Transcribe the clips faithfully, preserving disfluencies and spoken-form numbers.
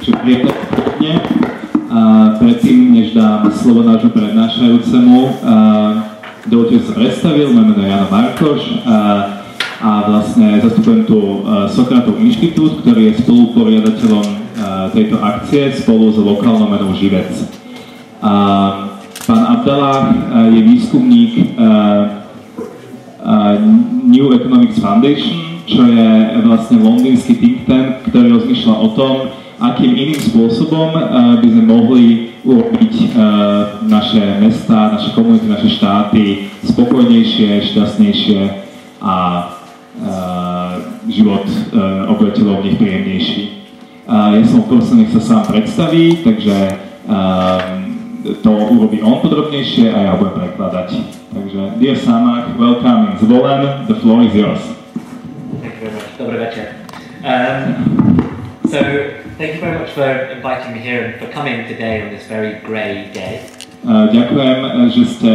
Príjemne. Predtým, než dám slovo nášmu prednášajúcemu, dovoľte, že sa predstavil, moje meno je Jano Markoš a, a vlastne zastupujem tu Sokratov inštitút, ktorý je spoluporiadateľom tejto akcie spolu s lokálnou menou Živec. A pán Abdallah je výskumník New Economics Foundation, čo je vlastne londýnsky think tank, ktorý rozmýšľa o tom, akým iným spôsobom uh, by sme mohli urobiť uh, naše mestá, naše komunity, naše štáty spokojnejšie, šťastnejšie a uh, život uh, obyvateľov v nich príjemnejší. Uh, ja som poprosil, nech sa sám predstaví, takže uh, to urobí on podrobnejšie a ja ho budem prekladať. Takže, dear Samak, welcome in Zvolen, the floor is yours. Thank you very much. Dobrý večer. Um, so, thank you very much for inviting me here and for coming today on this very grey day. Uh, ďakujem, že ste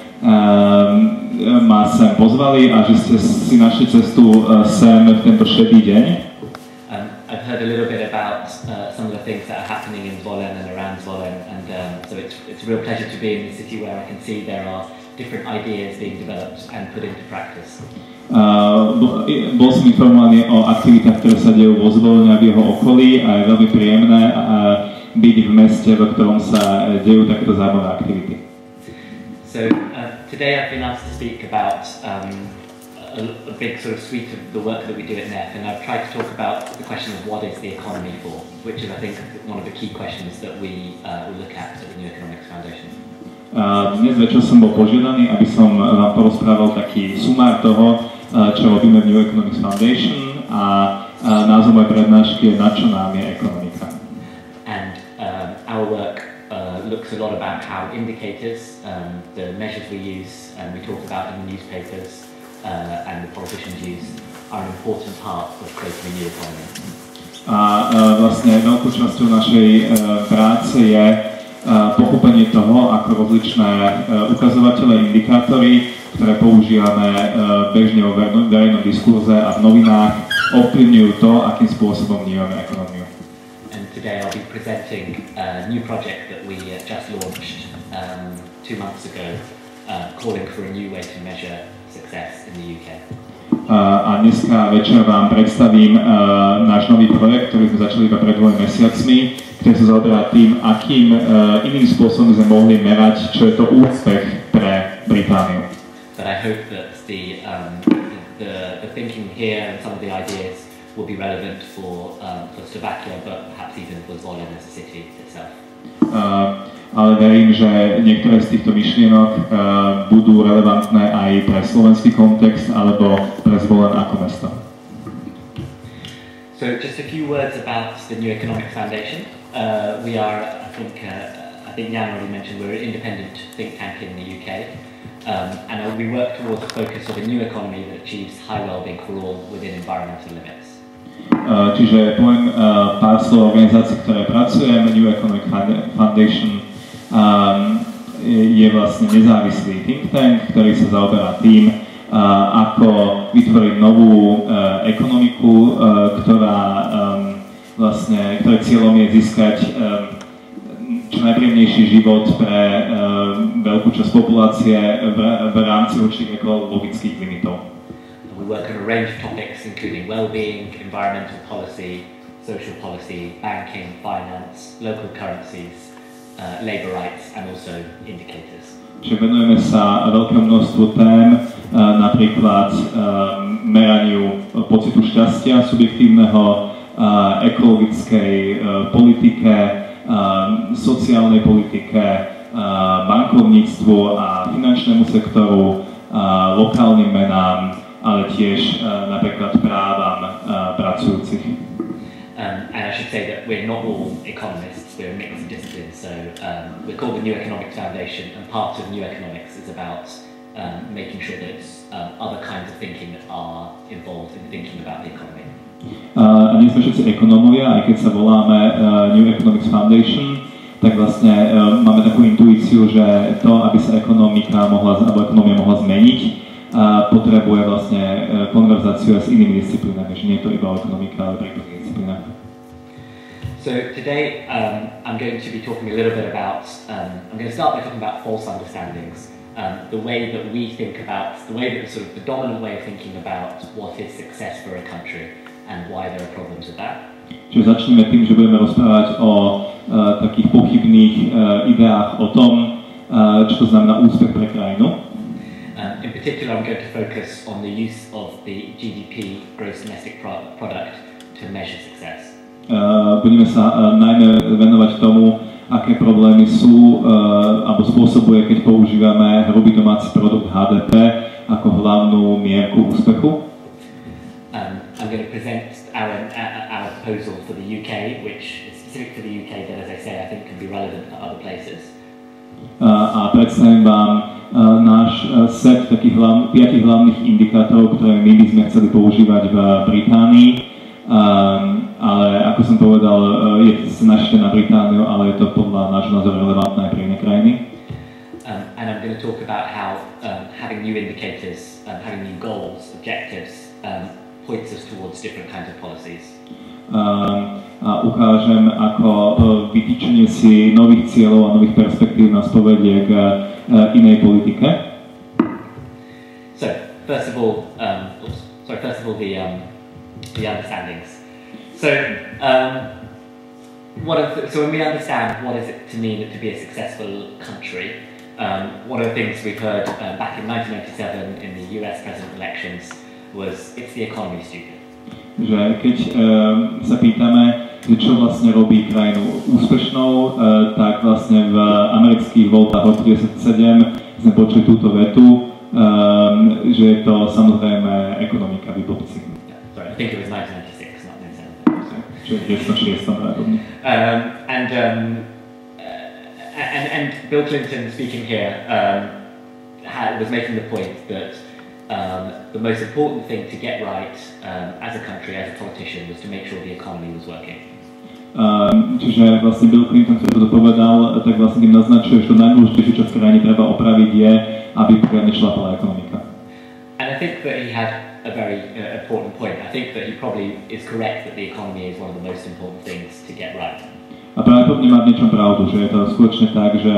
uh, ma sem pozvali a že ste si našli cestu uh, sem v tento šedý deň. Um, I've heard a little bit about uh, some of the things that are happening in Zvolen and around Zvolen, and um, so it's, it's a real pleasure to be in the city where I can see there are different ideas being developed and put into practice. Uh, bol som informovaný o aktivitách, ktoré sa dejú vo Zvolene a v jeho okolí a je veľmi príjemné uh, byť v meste, v ktorom sa dejú takéto zaujímavé aktivity. So uh, today I've been asked to speak about um, a, a big sort of suite of the work that we do at N E F, and I've tried to talk about the question of what is the economy for, which is I think one of the key questions that we uh, will look at at the New Economics Foundation. Uh, dnes večer som bol požiadaný, aby som vám porozprával taký sumár toho, čo robíme v New Economics Foundation a, a názov mojej prednášky je Na čo nám je ekonomika. And um, our work uh, looks a lot about how indicators, um, the measures we use and we talk about in the newspapers uh, and the politicians use are an important part of creating a new economy. A uh, vlastne veľkou časťou našej uh, práce je uh, pochopenie toho, ako rozličné uh, ukazovatele, indikátory, ktoré používame uh, bežne vo verejnom diskurze a v novinách, ovplyvňujú to, akým spôsobom vnímame ekonómiu. And today I'll be presenting a new project that we uh, just launched um, two months ago, uh, calling for a new way to measure success in the U K. Uh, a dneska večer vám predstavím uh, náš nový projekt, ktorý sme začali iba pred dvomi mesiacmi, ktorý sa zaoberá tým, akým uh, iným spôsobom sme mohli merať, čo je to úspech pre Britániu. But I hope that the, um, the, the thinking here and some of the ideas will be relevant for, um, for Slovakia, but perhaps even for Zvolen as a city itself. Uh, ale verím, že niektoré z týchto myšlienok uh, budú relevantné aj pre slovenský kontext alebo pre Zvolen ako mesto. So just a few words about the New Economics Foundation. Uh, we are, I think, uh, I think Jan already mentioned, we're an independent think tank in the U K. Um, and we work towards a focus of a new economy that achieves high well-being for all within environmental limits. Uh, čiže poviem uh, pár slov organizácií, ktoré pracujem. New Economic Foundation um, je vlastne nezávislý think tank, ktorý sa zaoberá tým, uh, ako vytvoriť novú uh, ekonomiku, uh, ktorá um, vlastne, ktorej cieľom je získať um, čo najpríjemnejší život pre uh, veľkú časť populácie v, v rámci určitých ekologických limitov. We work on a range of topics including well-being, environmental policy, social policy, banking, finance, local currencies, uh, labour rights and also indicators. Čiže venujeme sa veľkému množstvu tém, uh, napríklad uh, meraniu pocitu šťastia subjektívneho, uh, ekologickej uh, politike, Uh, sociálnej politike, uh, bankovníctvu a finančnému sektoru, uh, lokálnym menám, ale tiež uh, napríklad právam uh, pracujúcich. Um, and I should say that we're not all economists, we're a mix of disciplines, so um, we're called the New Economics Foundation, and part of New Economics is about um, making sure that um, other kinds of thinking are involved in thinking about the economy. Uh, a nie sme všetci ekonómovia, aj keď sa voláme uh, New Economics Foundation, tak vlastne uh, máme takú intuíciu, že to, aby sa ekonomika mohla, alebo ekonomia mohla zmeniť, uh, potrebuje vlastne uh, konverzáciu s inými disciplínami, že nie je to iba o ekonomika, ale pri iných disciplínach. So today um, I'm going to be talking a little bit about, um, I'm going to start by talking about false understandings, um, the way that we think about, the way that sort of the dominant way of thinking about what is success for a country and why there are problems with that. Čiže začneme tým, že budeme rozprávať o uh, takých pochybných uh, ideách o tom, uh, čo to znamená úspech pre krajinu. Um, in particular, I'm going to focus on the use of the G D P, gross domestic pro product, to measure success. Uh, budeme sa uh, najmä venovať tomu, aké problémy sú uh, alebo spôsobuje, keď používame hrubý domáci produkt H D P ako hlavnú mierku úspechu. Um, I'm going to present our, our proposal for the U K, which is specific to the U K, but as I say, I think can be relevant for other places. Uh, a predstavím vám uh, náš uh, set takých hlav, piatich hlavných indikátorov, ktoré my by sme chceli používať v Británii. Um, ale ako som povedal, uh, je to našité na Britániu, ale je to podľa nášho názoru relevantné aj pre iné krajiny. Um, and I'm going to talk about how um, having new indicators, um, having new goals, objectives, um, points us towards different kinds of policies. Um, a ukážem, ako uh, vytýčenie si nových cieľov a nových perspektív nás povedie k uh, inej politike. So, first of all, um, oops, sorry, first of all, the um, the understandings. So, um, what are the, so when we understand what is it to mean to be a successful country, um, one of the things we've heard uh, back in nineteen ninety-seven in the U S president elections was it's the economy, stupid. Že keď uh, sa pýtame, že čo vlastne robí krajinu úspešnou, uh, tak vlastne v amerických voľbách od deväťdesiatsedem sme počuli túto vetu, um, že je to samozrejme ekonomika, výbobci. I think it was nineteen ninety-six, not nineteen seventy. Čiže deväťdesiatšesť pravdepodobne. Um, and, um, uh, and and Bill Clinton speaking here um, had, was making the point that um, the most important thing to get right um, as a country, as a politician, was to make sure the economy was working. Um, čiže vlastne Bill Clinton, ktorý to povedal, tak vlastne tým naznačuje, že to najdôležitejšie, čo v krajine treba opraviť, je, aby poriadne šlapala ekonomika. And I think that he had a very uh, important point. I think that he probably is correct that the economy is one of the most important things to get right. A pravdepodobne má v niečom pravdu, že je to skutočne tak, že,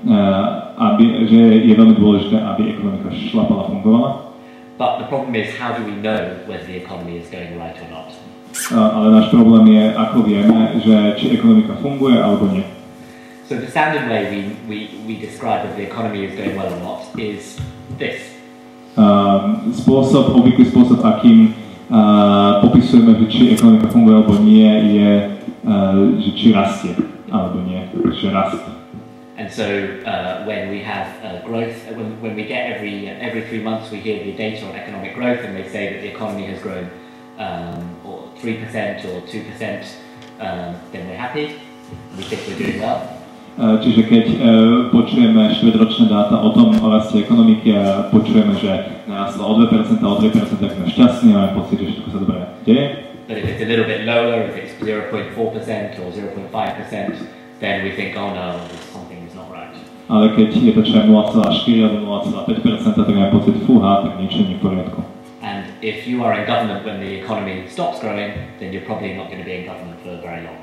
uh, aby, že je veľmi dôležité, aby ekonomika šlapala, fungovala. But the problem is, how do we know whether the economy is going right or not? Uh, ale náš problém je, ako vieme, že či ekonomika funguje alebo nie. So the standard way we, we, we describe whether the economy is going well or not is this. Uh, spôsob, obvyklý spôsob, akým uh, popisujeme, že či ekonomika funguje alebo nie, je, uh, že či rastie alebo nie, že rastie. And so uh, when we have uh, growth, when, when we get every every three months we hear the data on economic growth and they say that the economy has grown um, or three percent or two percent, um, then we're happy. We think we're doing well. Čiže keď uh, počujeme štvrťročné dáta o tom, o raste ekonomiky a počujeme, že narastlo o dve percentá, o tri percentá, tak sme šťastní a máme pocit, že všetko sa dobre deje. But if it's a little bit lower, if it's zero point four percent or zero point five percent, then we think, oh no, something is not right. Ale keď je to čo nula celá štyri alebo nula celá päť percenta, tak máme pocit, fúha, tak niečo nie je v poriadku. And if you are in government when the economy stops growing, then you're probably not going to be in government for very long.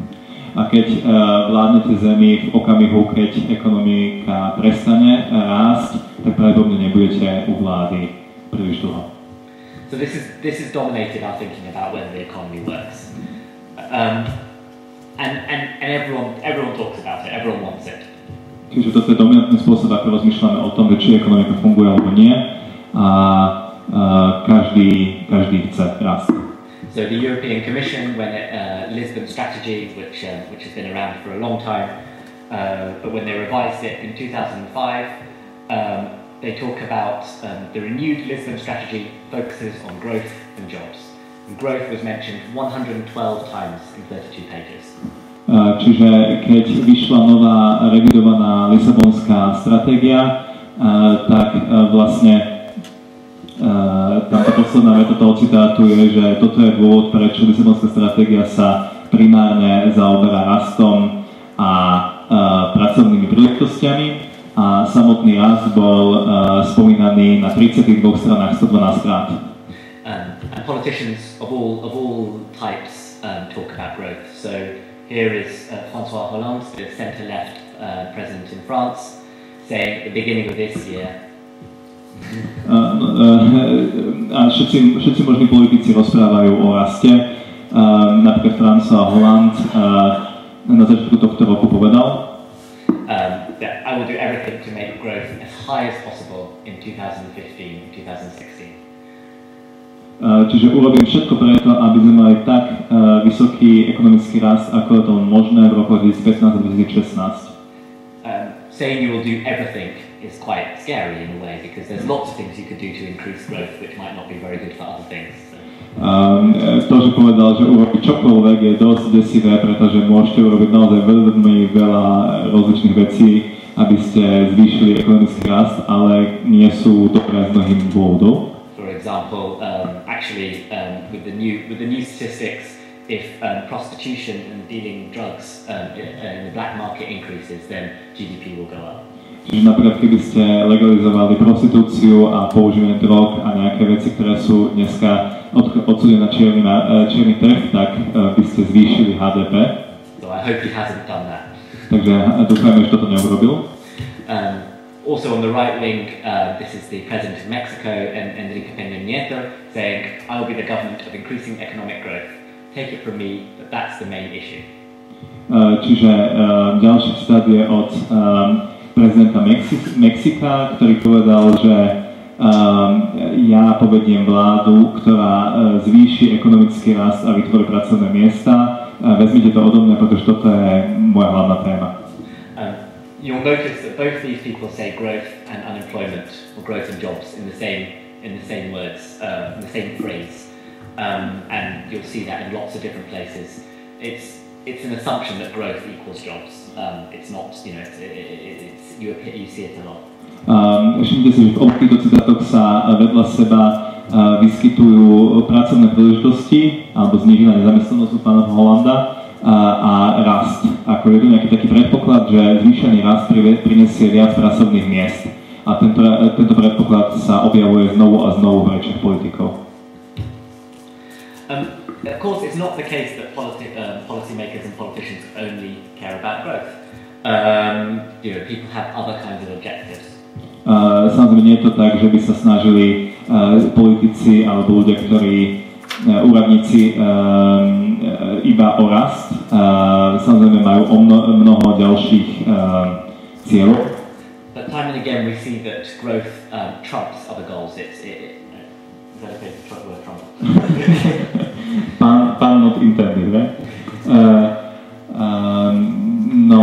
A keď uh, vládnete zemi v okamihu, keď ekonomika prestane rásť, tak pravdepodobne nebudete u vlády príliš dlho. So this is this is dominated our thinking about whether the economy works, um, and and and everyone everyone talks about it, everyone wants it. Čiže toto je dominantný spôsob, ako rozmýšľame o tom, či ekonomika funguje alebo nie, a uh, každý každý chce rast. So the European Commission, when it, uh, Lisbon strategy, which uh, which has been around for a long time, uh, but when they revised it in two thousand five, um, they talk about um, the renewed Lisbon strategy focuses on growth and jobs. And growth was mentioned one hundred twelve times in thirty-two pages. Uh, čiže keď vyšla nová revidovaná Lisabonská stratégia, uh, tak uh, vlastne Uh, tam tá posledná veta toho citátu je, že toto je dôvod, prečo Lisabonská stratégia sa primárne zaoberá rastom a uh, pracovnými príležitostiami a samotný rast bol uh, spomínaný na tridsiatich dvoch stranách stodvanásť krát. Um, and politicians of all of all types um, talk about growth. So here is uh, François Hollande, the centre-left uh, president in France, saying at the beginning of this year. Uh, uh, uh, všetci, všetci možní politici rozprávajú o raste. Uh, napríklad François Hollande uh, na začiatku tohto roku povedal, um, that I will do everything to make growth as high as possible in twenty fifteen and twenty sixteen. Uh, čiže urobím všetko preto, aby sme mali tak uh, vysoký ekonomický rast, ako je to možné v roku dvetisícpätnásť a dvetisícšestnásť. Um, saying you will do everything is quite scary in a way, because there's lots of things you could do to increase growth which might not be very good for other things. So. Um, to, že povedal, že urobiť čokoľvek, je dosť desivé, pretože môžete urobiť naozaj veľmi veľa rozličných vecí, aby ste zvýšili ekonomický rast, ale nie sú dobré z mnohých dôvodov. For example, um, actually, um, with the new with the new statistics, if um, prostitution and dealing drugs um, in the black market increases, then G D P will go up. Čiže napríklad, keby ste legalizovali prostitúciu a používanie drog a nejaké veci, ktoré sú dneska odsúdené na čierny, čierny trh, tak uh, by ste zvýšili H D P. So I hope he hasn't done that. Takže dúfajme, že toto neurobil. Um, Also on the right wing, uh, this is the president of Mexico, and Enrique Peña Nieto, saying, I will be the government of increasing economic growth. Take it from me, but that's the main issue. Uh, čiže uh, ďalší citát je od um, prezidenta Mexi- Mexika, ktorý povedal, že um, ja povediem vládu, ktorá uh, zvýši ekonomický rast a vytvorí pracovné miesta. Uh, vezmite to odo mňa, pretože toto je moja hlavná téma. Um, You'll notice that both these people say growth and unemployment, or growth and jobs, in the same in the same words, uh, in the same phrase, um, and you'll see that in lots of different places. It's it's an assumption that growth equals jobs. Um, it's not, you know, it's, it, it, it's you you see it a lot. Um, všimnite si, že v oboch týchto citátoch sa vedľa seba uh, vyskytujú pracovné príležitosti alebo znížená nezamestnanosť u pána Hollanda. A, a rast. Ako je to nejaký taký predpoklad, že zvýšený rast prinesie viac pracovných miest. A tento, tento predpoklad sa objavuje znovu a znovu v rečiach politikov. Um, of course, it's not the case that politi- uh, policymakers and politicians only care about growth. Um, you know, people have other kinds of objectives. Uh, samozrejme, nie je to tak, že by sa snažili uh, politici alebo ľudia, ktorí uh, úradníci um, iba o rast. Uh, samozrejme majú o mno, mnoho ďalších uh, cieľov. But time and again we see that growth um, trumps other goals. It's, it, it, is that okay to try the word trump? Pán, pán not intended, right? Uh, um, no,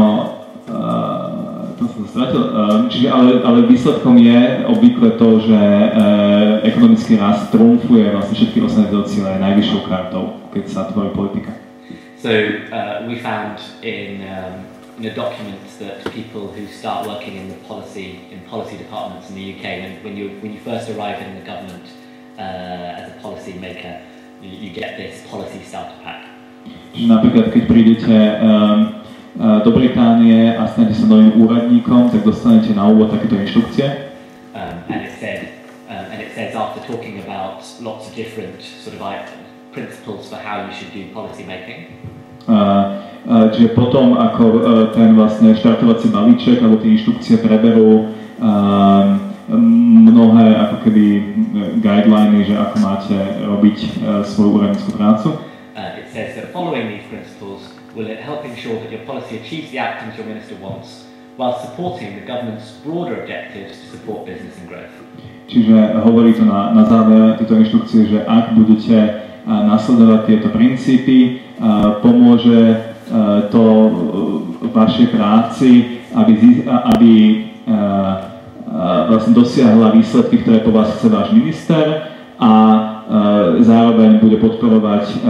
uh, to som stratil. Uh, čiže ale, ale výsledkom je obvykle to, že uh, ekonomický rast trumfuje vlastne všetky ostatné ciele najvyššou kartou, keď sa tvorí politika. So uh, we found in, um, in a document that people who start working in the policy in policy departments in the U K, when, when you when you first arrive in the government uh, as a policy maker, you, you get this policy starter pack. Napríklad, keď prídete um, uh, do Británie a stanete sa novým úradníkom, tak dostanete na úvod takéto inštrukcie. Um, and it said, um, and it says after talking about lots of different sort of items, principles for how you should do policy making. Uh, uh, čiže potom, ako uh, ten vlastne štartovací balíček alebo tie inštrukcie preberú uh, mnohé ako keby guideliny, že ako máte robiť uh, svoju úradnícku prácu. Uh, it says that following these principles will help ensure that your policy achieves the outcomes your minister wants, while supporting the government's broader objectives to support business and growth. Čiže hovorí to na, na záver tejto inštrukcie, že ak budete uh, nasledovať tieto princípy, Uh, pomôže uh, to uh, vašej práci, aby, aby uh, uh, vlastne dosiahla výsledky, ktoré po vás chce váš minister, a uh, zároveň bude podporovať uh,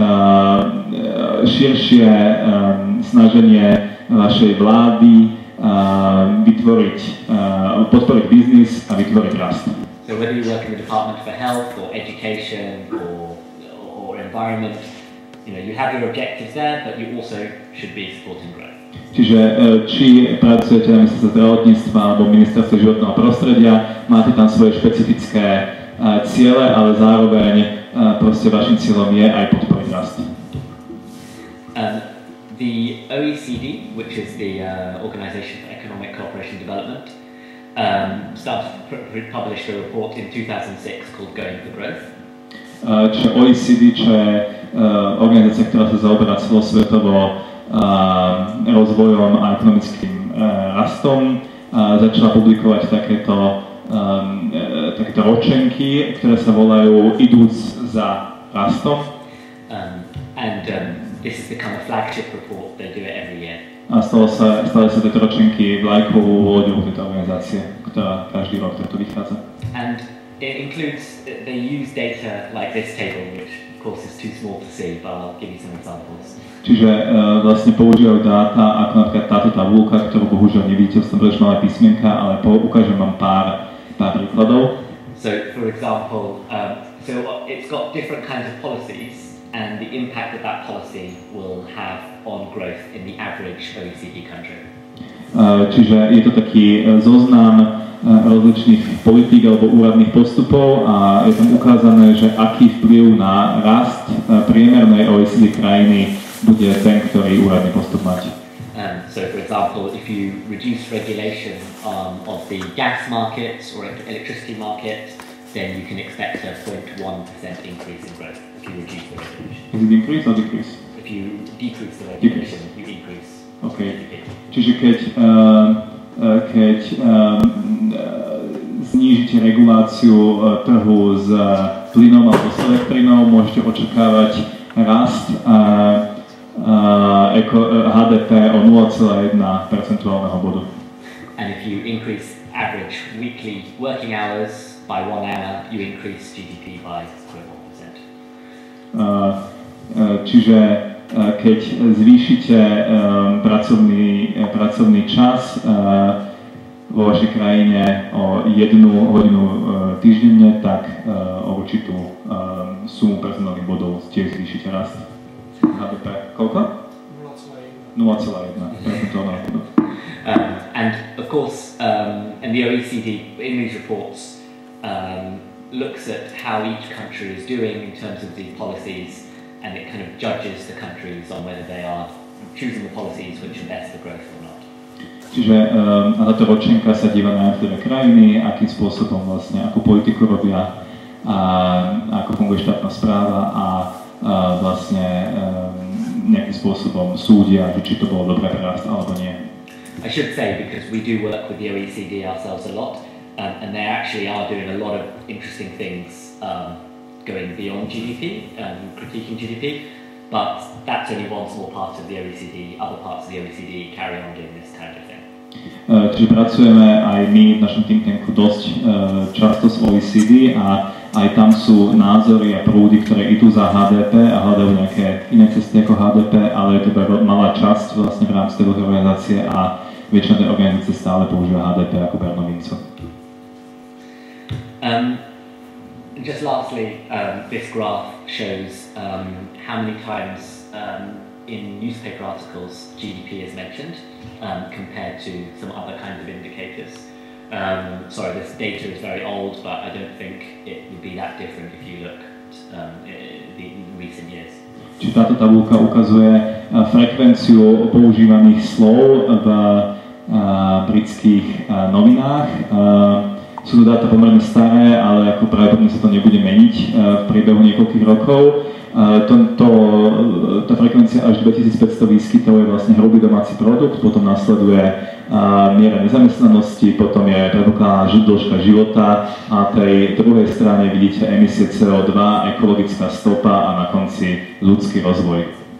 širšie um, snaženie vašej vlády uh, vytvoriť, uh, podporiť biznis a vytvoriť rast. So whether you work in the Department for Health or Education or, or Environment, you know, you have your objectives there, but you also should be supporting growth. Čiže či pracujete na ministerstve zdravotníctva alebo ministerstve životného prostredia, máte tam svoje špecifické uh, ciele, ale zároveň uh, proste vašim cieľom je aj podporiť rast. Um, the E C D, which is the uh, Organization for Economic Cooperation and Development, um, started to pr- publish a report in two thousand six called Going for Growth. Uh, čiže O E C D, čo je uh, organizácia, ktorá sa zaoberá celosvetovo uh, rozvojom a ekonomickým uh, rastom, uh, začala publikovať takéto, um, uh, takéto ročenky, ktoré sa volajú Idúc za rastom. Um, and um, this has become a flagship report. They do it every year. A stalo sa, stali sa tieto ročenky vlajkovou loďou tejto organizácie, ktorá každý rok takto vychádza. And it includes, they use data like this table, which of course is too small to see, but I'll give you some examples. Čiže uh, vlastne používajú dáta, ako napríklad táto tabulka, ktorú bohužiaľ nevidíte, som príliš malé písmenka, ale po, ukážem vám pár, pár príkladov. So, for example, um, so it's got different kinds of policies and the impact that that policy will have on growth in the average O E C D country. Uh, čiže je to taký uh, zoznam uh, rozličných politík alebo úradných postupov a je tam ukázané, že aký vplyv na rast uh, priemernej O E C D krajiny bude ten, ktorý úradný postup mať. Um, so, for example, if you reduce regulation um, of the gas markets or electricity market, then you can expect a zero point one percent increase in growth if you reduce the regulation. Is it increase or decrease? If you decrease the regulation, you increase. Okay. Čiže keď, uh, uh, keď um, uh, znížite reguláciu uh, trhu s uh, plynom alebo s elektrinou, môžete očakávať rast uh, uh, eko, uh, H D P o nula celá jedna percentuálneho bodu. And if you increase average weekly working hours by one hour, you increase G D P by zero point one percent. Uh, uh, čiže uh, keď zvýšite um, pracovný, uh, pracovný čas uh, vo vašej krajine o jednu hodinu uh, týždenne, tak uh, o určitú um, sumu personálnych bodov tiež zvýšite rast H D P. Koľko? nula celá jedna percentuálneho bodu. Um, and of course, um, and the O E C D in these reports um, looks at how each country is doing in terms of the policies, and it kind of judges the countries on whether they are choosing the policies which are best for growth or not. Čiže um, táto ročenka sa díva na jednotlivé krajiny, akým spôsobom vlastne, akú politiku robia, a ako funguje štátna správa a, a vlastne um, nejakým spôsobom súdia, že či to bolo dobré pre rast alebo nie. I should say, because we do work with the O E C D ourselves a lot, um, and they actually are doing a lot of interesting things um, going beyond G D P, um, critiquing G D P, but that's only one small part of the O E C D. Other parts of the O E C D carry on doing this kind of thing. Uh, čiže pracujeme aj my v našom think tanku dosť uh, často s O E C D a aj tam sú názory a prúdy, ktoré idú za H D P a hľadajú nejaké iné cesty ako H D P, ale je to iba malá časť vlastne v rámci tej organizácie a väčšina tej organizácie stále používa H D P ako bernovincu. Um, just lastly, um, this graph shows um, how many times um, in newspaper articles G D P is mentioned um, compared to some other kinds of indicators. Um, sorry, this data is very old, but I don't think it would be that different if you look at um, the recent years. Čiže táto tabulka ukazuje uh, frekvenciu používaných slov v uh, britských uh, novinách. Uh, sú to dáta pomerne staré, ale ako pravdepodobne sa to nebude meniť uh, v priebehu niekoľkých rokov. Uh, to, to, tá frekvencia až dvetisícpäťsto výskytov je vlastne hrubý domáci produkt, potom nasleduje uh, miera nezamestnanosti, potom je predpokladaná dĺžka života a na tej druhej strane vidíte emisie C O dva, ekologická stopa a na konci ľudský rozvoj.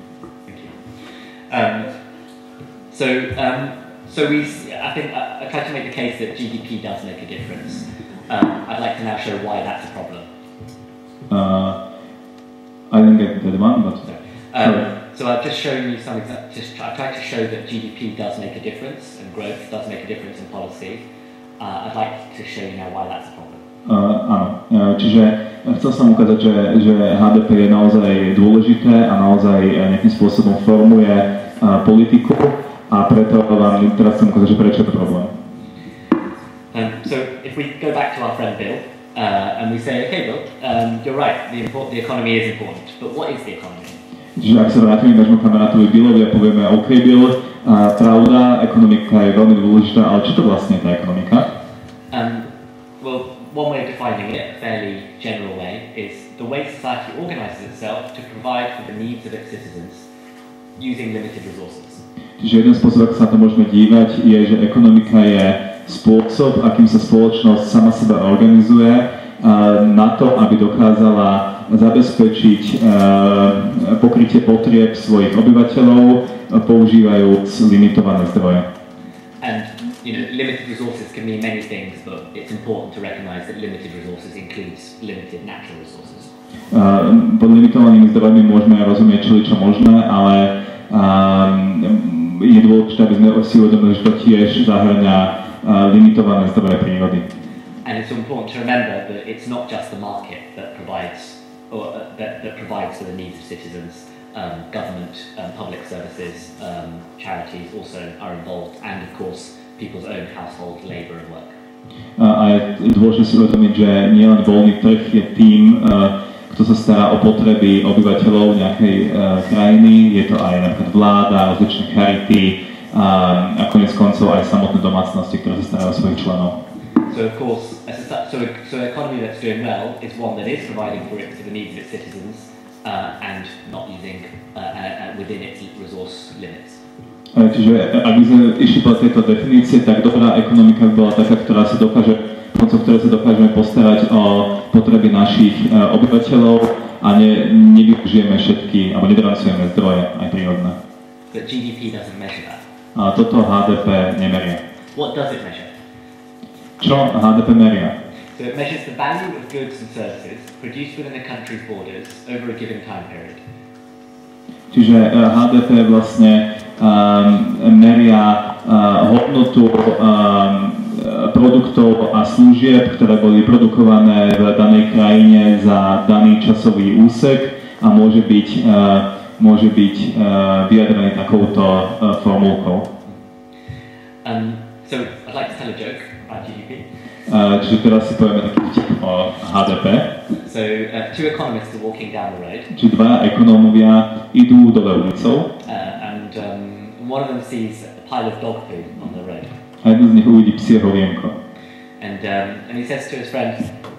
Um, so, um, so we, I think I, I tried to make the case that G D P does make a difference. Um, I'd like to now show why that's a problem. Uh, I didn't get the one, but um, so I've just shown you some. Just I tried to show that G D P does make a difference and growth does make a difference in policy. Uh, I'd like to show you now why that's a problem. Uh, áno, uh, čiže chcel som ukázať, že, že H D P je naozaj dôležité a naozaj nejakým spôsobom formuje uh, politiku a preto vám teraz chcem ukázať, že prečo je to problém. Um, so if we go back to our friend Bill. Uh, and we say, okay, Bill, um, you're right, the, import, the economy is important, but what is the economy? Čiže ak sa vrátime k nášmu kamarátovi Billovi a povieme, OK Bill, a pravda, ekonomika je veľmi dôležitá, ale čo to vlastne je tá ekonomika? Um, well, one way of defining it, a fairly general way, is the way society organizes itself to provide for the needs of its citizens using limited resources. Čiže jeden spôsob, ako sa na to môžeme dívať, je, že ekonomika je spôsob, akým sa spoločnosť sama seba organizuje na to, aby dokázala zabezpečiť pokrytie potrieb svojich obyvateľov, používajúc limitované zdroje. And you know, limited resources can mean many things, but it's important to recognize that limited resources includes limited natural resources. Pod limitovanými zdrojmi môžeme rozumieť čo možné, ale je dôležité, aby sme si uvedomili, že to tiež zahŕňa limitované zdroje prírody. And it's important to remember that it's not just the market that provides or uh, that, that provides for the needs of citizens. Um, government, um, public services, um, charities also are involved, and of course people's own household labour and work. A je dôležité si uvedomiť, že nielen voľný trh je tým, kto sa stará o potreby obyvateľov nejakej krajiny, je to aj napríklad vláda, rozličné charity a koniec koncov aj samotné domácnosti, ktoré sa starajú o svojich členov. So of course, so, so an economy that's doing well is one that is providing for, it, for the needs of its citizens uh, and not using uh, uh, within its resource limits. Čiže ak by sme išli po tejto definície, tak dobrá ekonomika by bola taká, ktorá sa dokáže, pomocou ktorej sa dokážeme postarať o potreby našich uh, obyvateľov a ne, nevyužijeme všetky, alebo nedrancujeme zdroje aj prírodné. But G D P doesn't measure that. A toto H D P nemerie. What does it measure? Čo H D P meria? So it measures the value of goods and services produced within a country's borders over a given time period. Čiže uh, H D P vlastne um, meria uh, hodnotu um, produktov a služieb, ktoré boli produkované v danej krajine za daný časový úsek a môže byť, uh, môže byť uh, vyjadrený takouto uh, formulkou. Um, so I'd like to tell a joke about G D P. Uh, čiže teraz si povieme taký vtip o H D P. So uh, two economists are walking down the road. Čiže dvaja ekonómovia idú dole ulicou. Uh, and um, one of them sees a pile of dog poo on the road. A jeden z nich uvidí psie holienko. And um, and he says to his friend,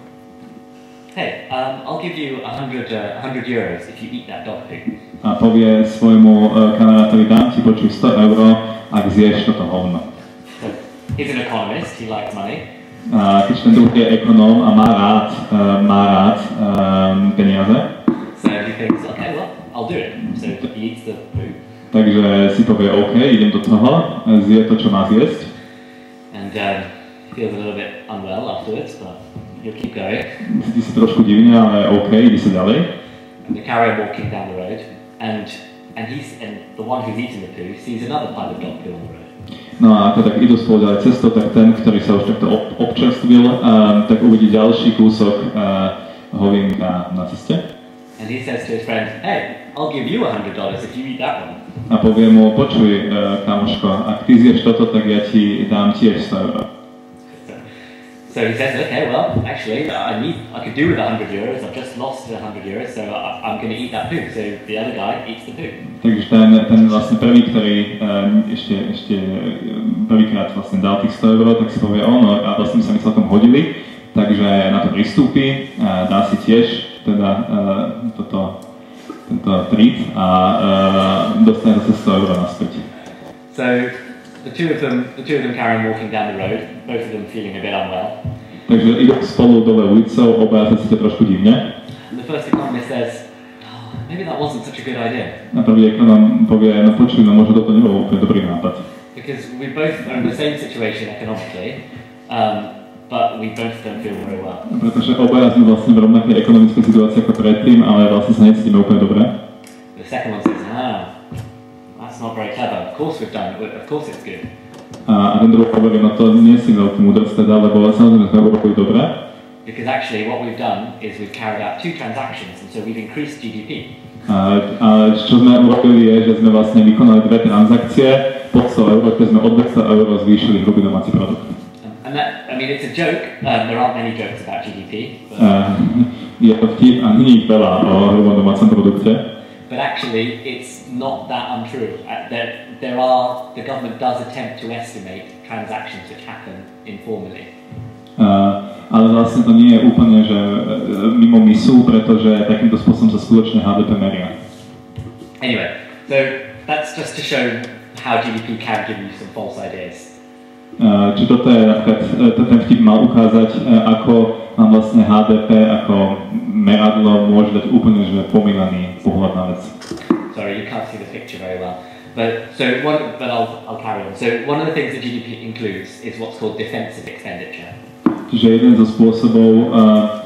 "Hey, um, I'll give you a hundred uh, hundred euros if you eat that dog poo." A povie svojmu uh, kamarátovi, dám ti počuj sto eur, ak zješ toto hovno. So he's an economist, he likes money. A keď ten druhý je ekonóm a má rád, uh, má rád um, peniaze. So he thinks, okay, well, I'll do it. So he eats the poo. Takže si povie, OK, idem do toho, zje to, čo má zjesť. And um, feels a little bit unwell afterwards, but he'll keep going. Cíti sa trošku divne, ale OK, ide sa ďalej. And they carry on walking down the road, and and he's and the one who's eating the poo sees another pile of dog poo on the road. No a ako tak idú spolu ďalej cestou, tak ten, ktorý sa už takto ob- občerstvil, um, tak uvidí ďalší kúsok uh, hovienka na ceste. And he says to his friend, "Hey, I'll give you a hundred dollars if you eat that one." A povie mu, počuj, uh, kamoško, ak ty zješ toto, tak ja ti dám tiež sto eur. So he says, okay, well, actually, I need, I could do with a hundred euros. I've just lost a hundred euros, so I, I'm going to eat that poo. So the other guy eats the poo. Takže ten, ten vlastne prvý, ktorý um, ešte, ešte prvýkrát vlastne dal tých sto eur, tak si povie, ono, a vlastne sa mi celkom hodili, takže na to pristúpi, uh, dá si tiež teda uh, toto, tento treat a uh, dostane zase sto eur naspäť. So the two of them, the two of them carry on walking down the road, both of them feeling a bit unwell. Takže idú spolu dole ulicou, obaja sa cítia trošku divne. And the first economist says, oh, maybe that wasn't such a good idea. A prvý ekonom povie, no počuj, no možno toto nebol úplne dobrý nápad. Because we both are in the same situation economically, um, but we both don't feel very well. Pretože obaja sme vlastne v rovnakej ekonomickej situácii ako predtým, ale vlastne sa necítime úplne dobre. The second one says, ah, that's not very clever. Of course we've done it. Of course it's good. A ten druhý hovorí, no to nie si veľký múdrc teda, lebo samozrejme sme urobili dobre. Because actually what we've done is we've carried out two transactions and so we've increased G D P. A, a čo sme urobili je, že sme vlastne vykonali dve transakcie po sto eur, ktoré sme o dvesto eur zvýšili hrubý domáci produkt. And that, I mean, it's a joke. Um, there aren't many jokes about G D P. But... Uh, je to vtip a nie je veľa o hrubom domácom produkte. but actually it's not that untrue. Uh, there, there are, the government does attempt to estimate transactions which happen informally. Uh, ale vlastne to nie je úplne, že mimo misu, pretože takýmto spôsobom sa skutočne há dé pé meria. Anyway, so that's just to show how G D P can give you some false ideas. Uh, či toto je napríklad, ten vtip mal ukázať, ako nám vlastne há dé pé ako meradlo môže dať úplne že pomýlený pohľad na vec. Sorry, you can't see the picture very well. But so one, but I'll, I'll carry on. So one of the things that G D P includes is what's called defensive expenditure. Čiže jeden zo spôsobov, uh,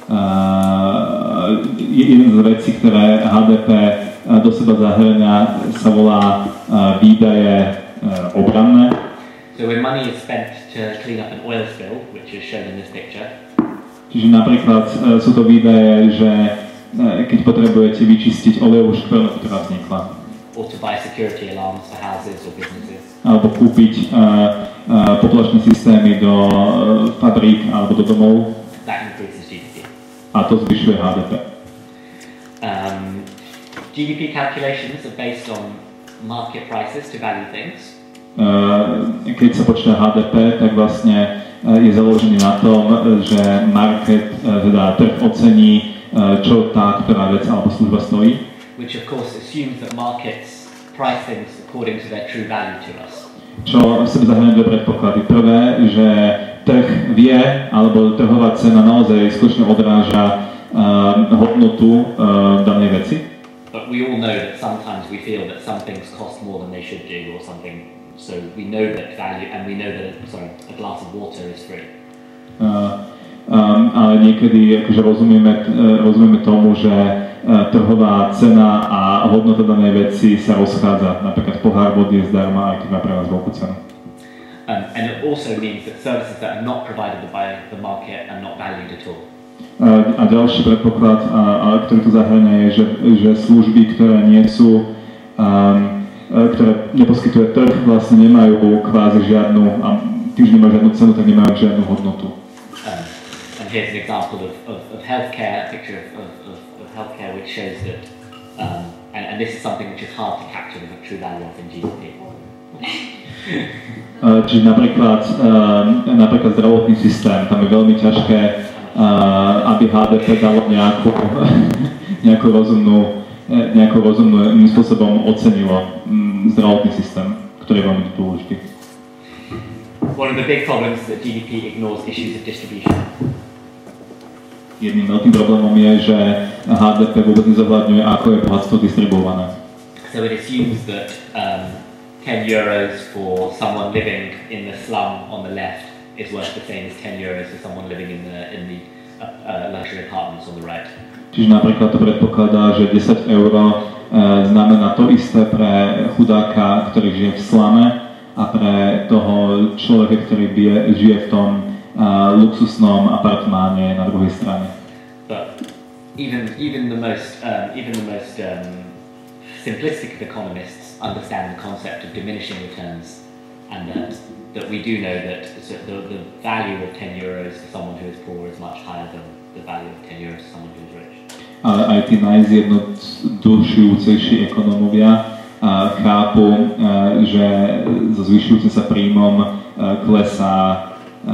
uh, jeden z vecí, ktoré há dé pé uh, do seba zahrňa, sa volá uh, výdaje uh, obranné. So when money is spent to clean up an oil spill, which is shown in this picture. Čiže napríklad uh, sú to výdaje, že uh, keď potrebujete vyčistiť olejovú škvrnu, ktorá vznikla. Or to buy security alarms for houses or businesses. Alebo kúpiť uh, uh, poplašné systémy do uh, fabrík alebo do domov. That increases G D P. A to zvyšuje há dé pé. Um, G D P calculations are based on market prices to value things. Uh, keď sa počíta há dé pé, tak vlastne uh, je založený na tom, že market, uh, teda trh ocení, uh, čo tá, ktorá vec alebo služba stojí. Which of course assumes that markets price things according to their true value to us. Čo v sebe zahrňuje dve predpoklady. Prvé, že trh vie, alebo trhová cena naozaj skutočne odráža uh, hodnotu uh, danej veci. But we all know that sometimes we feel that some things cost more than they should do or something. So we know that value, and we know that sorry, a glass of water is free. Uh, um, ale niekedy akože rozumieme, uh, rozumieme tomu, že uh, trhová cena a hodnota danej veci sa rozchádza. Napríklad pohár vody je zdarma, aj keď má pre nás veľkú cenu. Um, and it also means that services that are not provided by the market are not valued at all. Uh, a ďalší predpoklad, uh, ktorý tu zahrania, je, že, že služby, ktoré nie sú um, ktoré neposkytuje trh, vlastne nemajú kvázi žiadnu, a tým, že nemajú žiadnu cenu, tak nemajú žiadnu hodnotu. Um, and here's an example of, of, of healthcare, a picture of, of, of healthcare which shows that, um, and, and this is something which is hard to capture the true value of in G D P. uh, čiže napríklad, uh, napríklad zdravotný systém, tam je veľmi ťažké, uh, aby há dé pé dalo nejakú, nejakú rozumnú nejakou rozumným spôsobom ocenilo mm, zdravotný systém, ktorý je veľmi dôležitý. One of the big problems is that G D P ignores issues of distribution. Jedným veľkým problémom je, že há dé pé vôbec nezohľadňuje, ako je bohatstvo distribuované. So it assumes that um, ten euros for someone living in the slum on the left is worth the same as ten euros for someone living in the in the uh, uh, luxury apartments on the right. Čiže napríklad to predpokladá, že desať eur e, znamená to isté pre chudáka, ktorý žije v slame, a pre toho človeka, ktorý bije, žije v tom e, luxusnom apartmáne na druhej strane. But even even the most um, even the most um, simplistic of economists understand the concept of diminishing returns, and that that we do know that the the value of ten euros for someone who is poor is much higher than the value of ten euros for someone who is rich. Ale aj tí najzjednodušujúcejší ekonómovia chápu, že so zvyšujúcim sa príjmom klesá,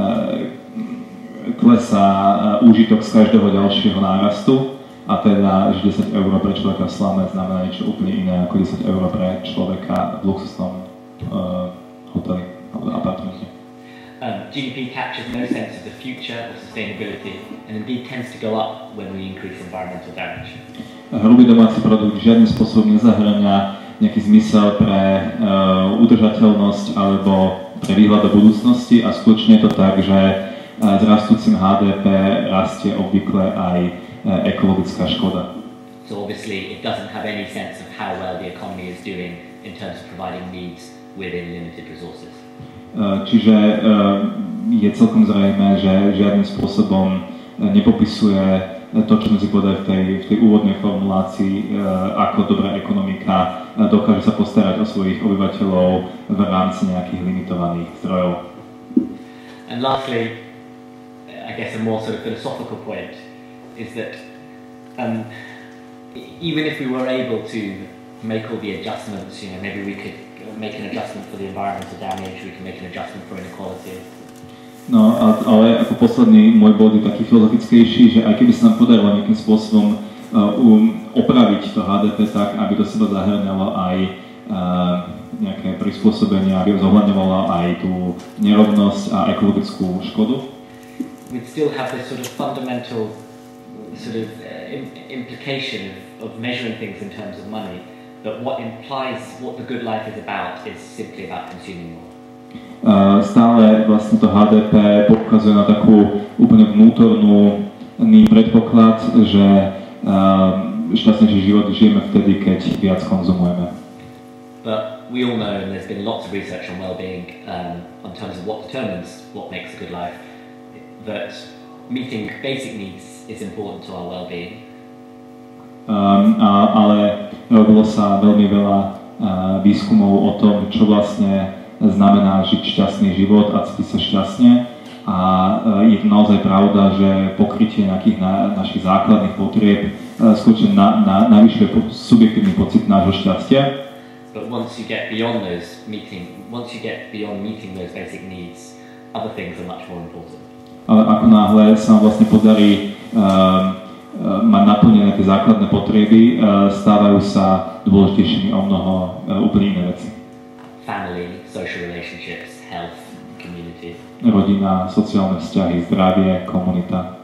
klesá úžitok z každého ďalšieho nárastu, a teda, že desať eur pre človeka v slame znamená niečo úplne iné ako desať eur pre človeka v luxusnom uh, hoteli alebo apartmente. Um, G D P captures no sense of the future or sustainability, and indeed tends to go up when we increase environmental damage. Hrubý domáci produkt žiadnym spôsobom nezahŕňa nejaký zmysel pre uh, udržateľnosť alebo pre výhľad do budúcnosti, a skutočne je to tak, že uh, s rastúcim há dé pé rastie obvykle aj uh, ekologická škoda. So obviously it doesn't have any sense of how well the economy is doing in terms of providing needs within limited resources. Čiže je celkom zrejmé, že žiadnym spôsobom nepopisuje to, čo sme si povedali v tej, v tej úvodnej formulácii, ako dobrá ekonomika dokáže sa postarať o svojich obyvateľov v rámci nejakých limitovaných zdrojov. And lastly, I guess a more sort of philosophical point is that um, even if we were able to make all the adjustments, you know, maybe we could make an adjustment for the environmental damage, we can make an adjustment for inequality. No, ale ako posledný môj bod je taký filozofickejší, že aj keby sa nám podarilo nejakým spôsobom uh, um, opraviť to há dé pé tak, aby do seba zahrňalo aj uh, nejaké prispôsobenia, aby zohľadňovalo aj tú nerovnosť a ekologickú škodu. We'd still have this sort of fundamental sort of uh, im implication of, of measuring things in terms of money, but what implies what the good life is about is simply about consuming more. Uh, stále vlastne to há dé pé poukazuje na takú úplne vnútornú predpoklad, že uh, šťastnejší život žijeme vtedy, keď viac konzumujeme. But we all know, and there's been lots of research on well-being um, in terms of what determines what makes a good life, that meeting basic needs is important to our well-being. Um, a, ale robilo sa veľmi veľa uh, výskumov o tom, čo vlastne znamená žiť šťastný život a cítiť sa šťastne. A uh, je to naozaj pravda, že pokrytie nejakých na, našich základných potrieb uh, skutočne na, na, navyšuje subjektívny pocit nášho šťastia. But once you get beyond those meeting, once you get beyond meeting those basic needs, other things are much more important. Ale ako náhle sa vlastne podarí uh, uh, mať naplnené tie základné potreby, uh, stávajú sa dôležitejšími o mnoho uh, úplne iné veci. Family, social relationships, health, community. Rodina, sociálne vzťahy, zdravie, komunita.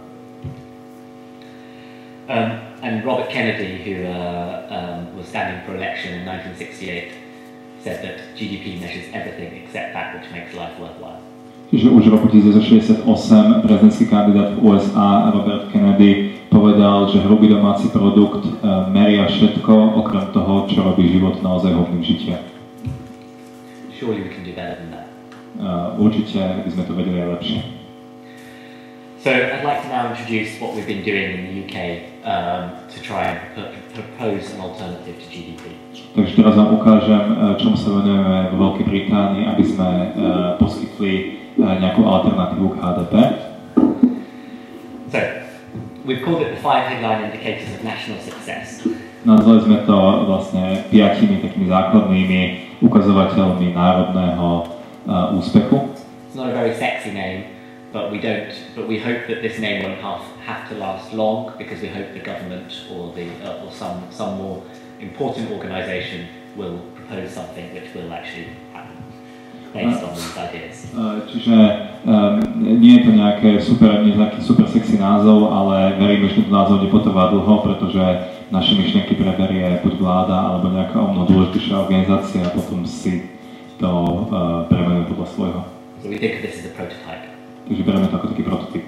Um, and Robert Kennedy, who uh, um, was standing for election in nineteen sixty-eight, said that G D P measures everything except that which makes life worthwhile. Čiže už v roku devätnásťstošesťdesiatosem prezidentský kandidát v ú es á Robert Kennedy povedal, že hrubý domáci produkt uh, meria všetko, okrem toho, čo robí život naozaj hodným žitia. Surely we can do better than that. Uh, určite by sme to vedeli aj lepšie. So I'd like to now introduce what we've been doing in the U K um, to try and pr propose an alternative to G D P. Takže teraz vám ukážem, čomu sa venujeme vo Veľkej Británii, aby sme uh, poskytli uh, nejakú alternatívu k há dé pé. So, we've called it the five headline indicators of national success. Nazvali sme to vlastne piatimi takými základnými ukazovateľmi národného uh, úspechu. It's not a very sexy name, but we don't. But we hope that this name won't have, have to last long, because we hope the government or the uh, or some some more important organisation will propose something which will actually happen based on these ideas. Uh, čiže um, nie je to nejaké super, nie nejaký super sexy názov, ale veríme, že tento názov nepotrvá dlho, pretože naše myšlienky preberie buď vláda alebo nejaká o mnoho dôležitejšia organizácia a potom si to uh, premenuje podľa svojho. So we think of this as a prototype. Takže bereme to ako taký prototyp.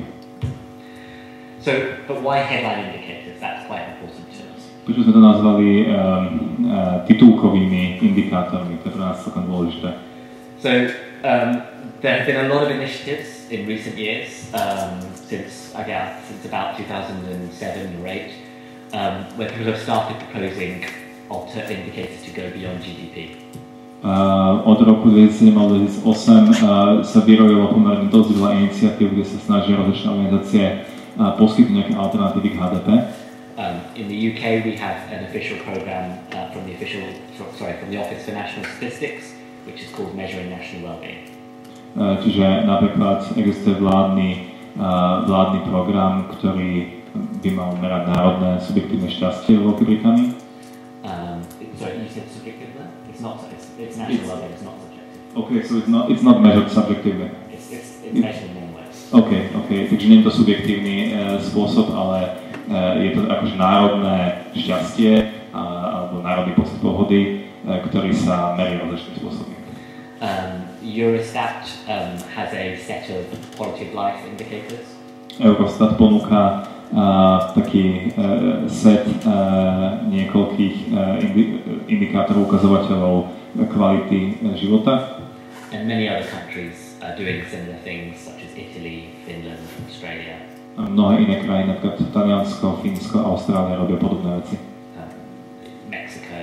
So, but why headline indicators? That's quite important to us. Prečo sme to nazvali um, uh, titulkovými indikátormi? To je pre nás celkom dôležité. So, um, there have been a lot of initiatives in recent years, um, since I guess since about two thousand seven or eight, um, where people have started proposing alter indicators to go beyond G D P. Uh, od roku dvetisícsedem alebo dvetisícosem uh, sa vyrojilo pomerne dosť veľa iniciatív, kde sa snažia rozličné organizácie uh, poskytnúť nejaké alternatívy k há dé pé. Um, in the U K we have an official program uh, from the official, sorry, from the Office for National Statistics, which is called Measuring National Wellbeing. Uh, čiže napríklad existuje vládny, uh, vládny program, ktorý by mal merať národné subjektívne šťastie vo Veľkej Británii. Um, sorry, you said subjective there? It's not, it's, it's national wellbeing, it's not subjective. Okay, so it's not, it's not measured subjectively. It's, it's, it's measured in many ways. Okay, okay, takže nie je to subjektívny uh, spôsob, ale uh, je to akože národné šťastie uh, alebo národný pocit pohody, uh, ktorý sa merí rozličným spôsobom. Um, Eurostat um, has a set of quality of life indicators. Eurostat ponúka uh, taký uh, set uh, niekoľkých uh, indi- indikátorov, ukazovateľov kvality uh, života. And many other countries are doing similar things, such as Italy, Finland, Australia. A mnohé iné krajiny, napríklad Taliansko, Fínsko, Austrália robia podobné veci. Um, Mexico.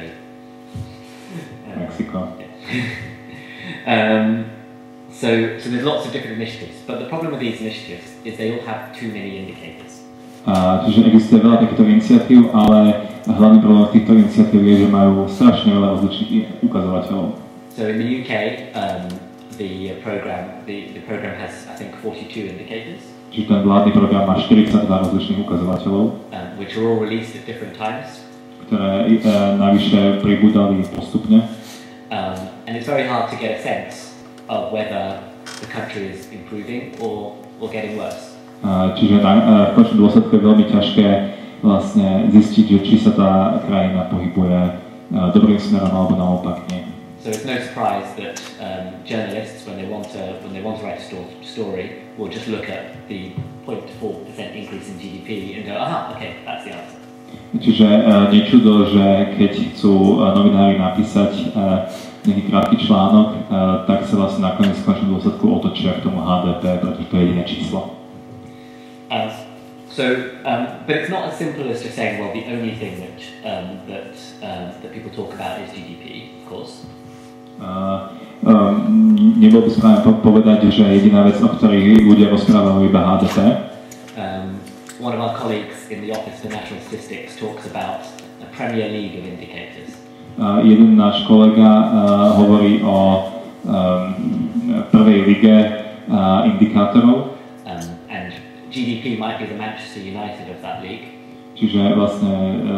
Um, Mexiko. Yeah. Um, so, so there's lots of different initiatives, but the problem with these initiatives is they all have too many indicators. Uh, čiže existuje veľa takýchto iniciatív, ale hlavný problém týchto iniciatív je, že majú strašne veľa rozličných ukazovateľov. So in the U K, um, the program, the, the program has, I think, forty-two indicators. Čiže ten vládny program má štyridsaťdva rozličných ukazovateľov, um, which are all released at different times. Ktoré e, navyše pribúdali postupne. Um, and it's very hard to get a sense of whether the country is improving or, or getting worse. Uh, čiže na, uh, v končnom dôsledku je veľmi ťažké vlastne zistiť, že či sa tá krajina pohybuje uh, dobrým smerom alebo naopak nie. So it's no surprise that um, journalists, when they want to when they want to write a sto- story, will just look at the zero point four percent increase in G D P and go, aha, okay, that's the answer. Čiže uh, nečudo, že keď chcú uh, novinári napísať uh, nejaký krátky článok, uh, tak sa vlastne nakoniec v končnom dôsledku otočia k tomu H D P, pretože to je jediné číslo. Um, so, um, but it's not as simple as just saying, well, the only thing that um, that um, that people talk about is G D P, of course. Uh, um, nebolo by správne povedať, že jediná vec, o ktorej ľudia rozprávajú, iba H D P. Um, one of our colleagues in the Office for National Statistics talks about a Premier League of indicators. Uh, jeden náš kolega uh, hovorí o um, prvej lige uh, indikátorov. Um, and G D P might be the Manchester United of that league. Čiže vlastne uh,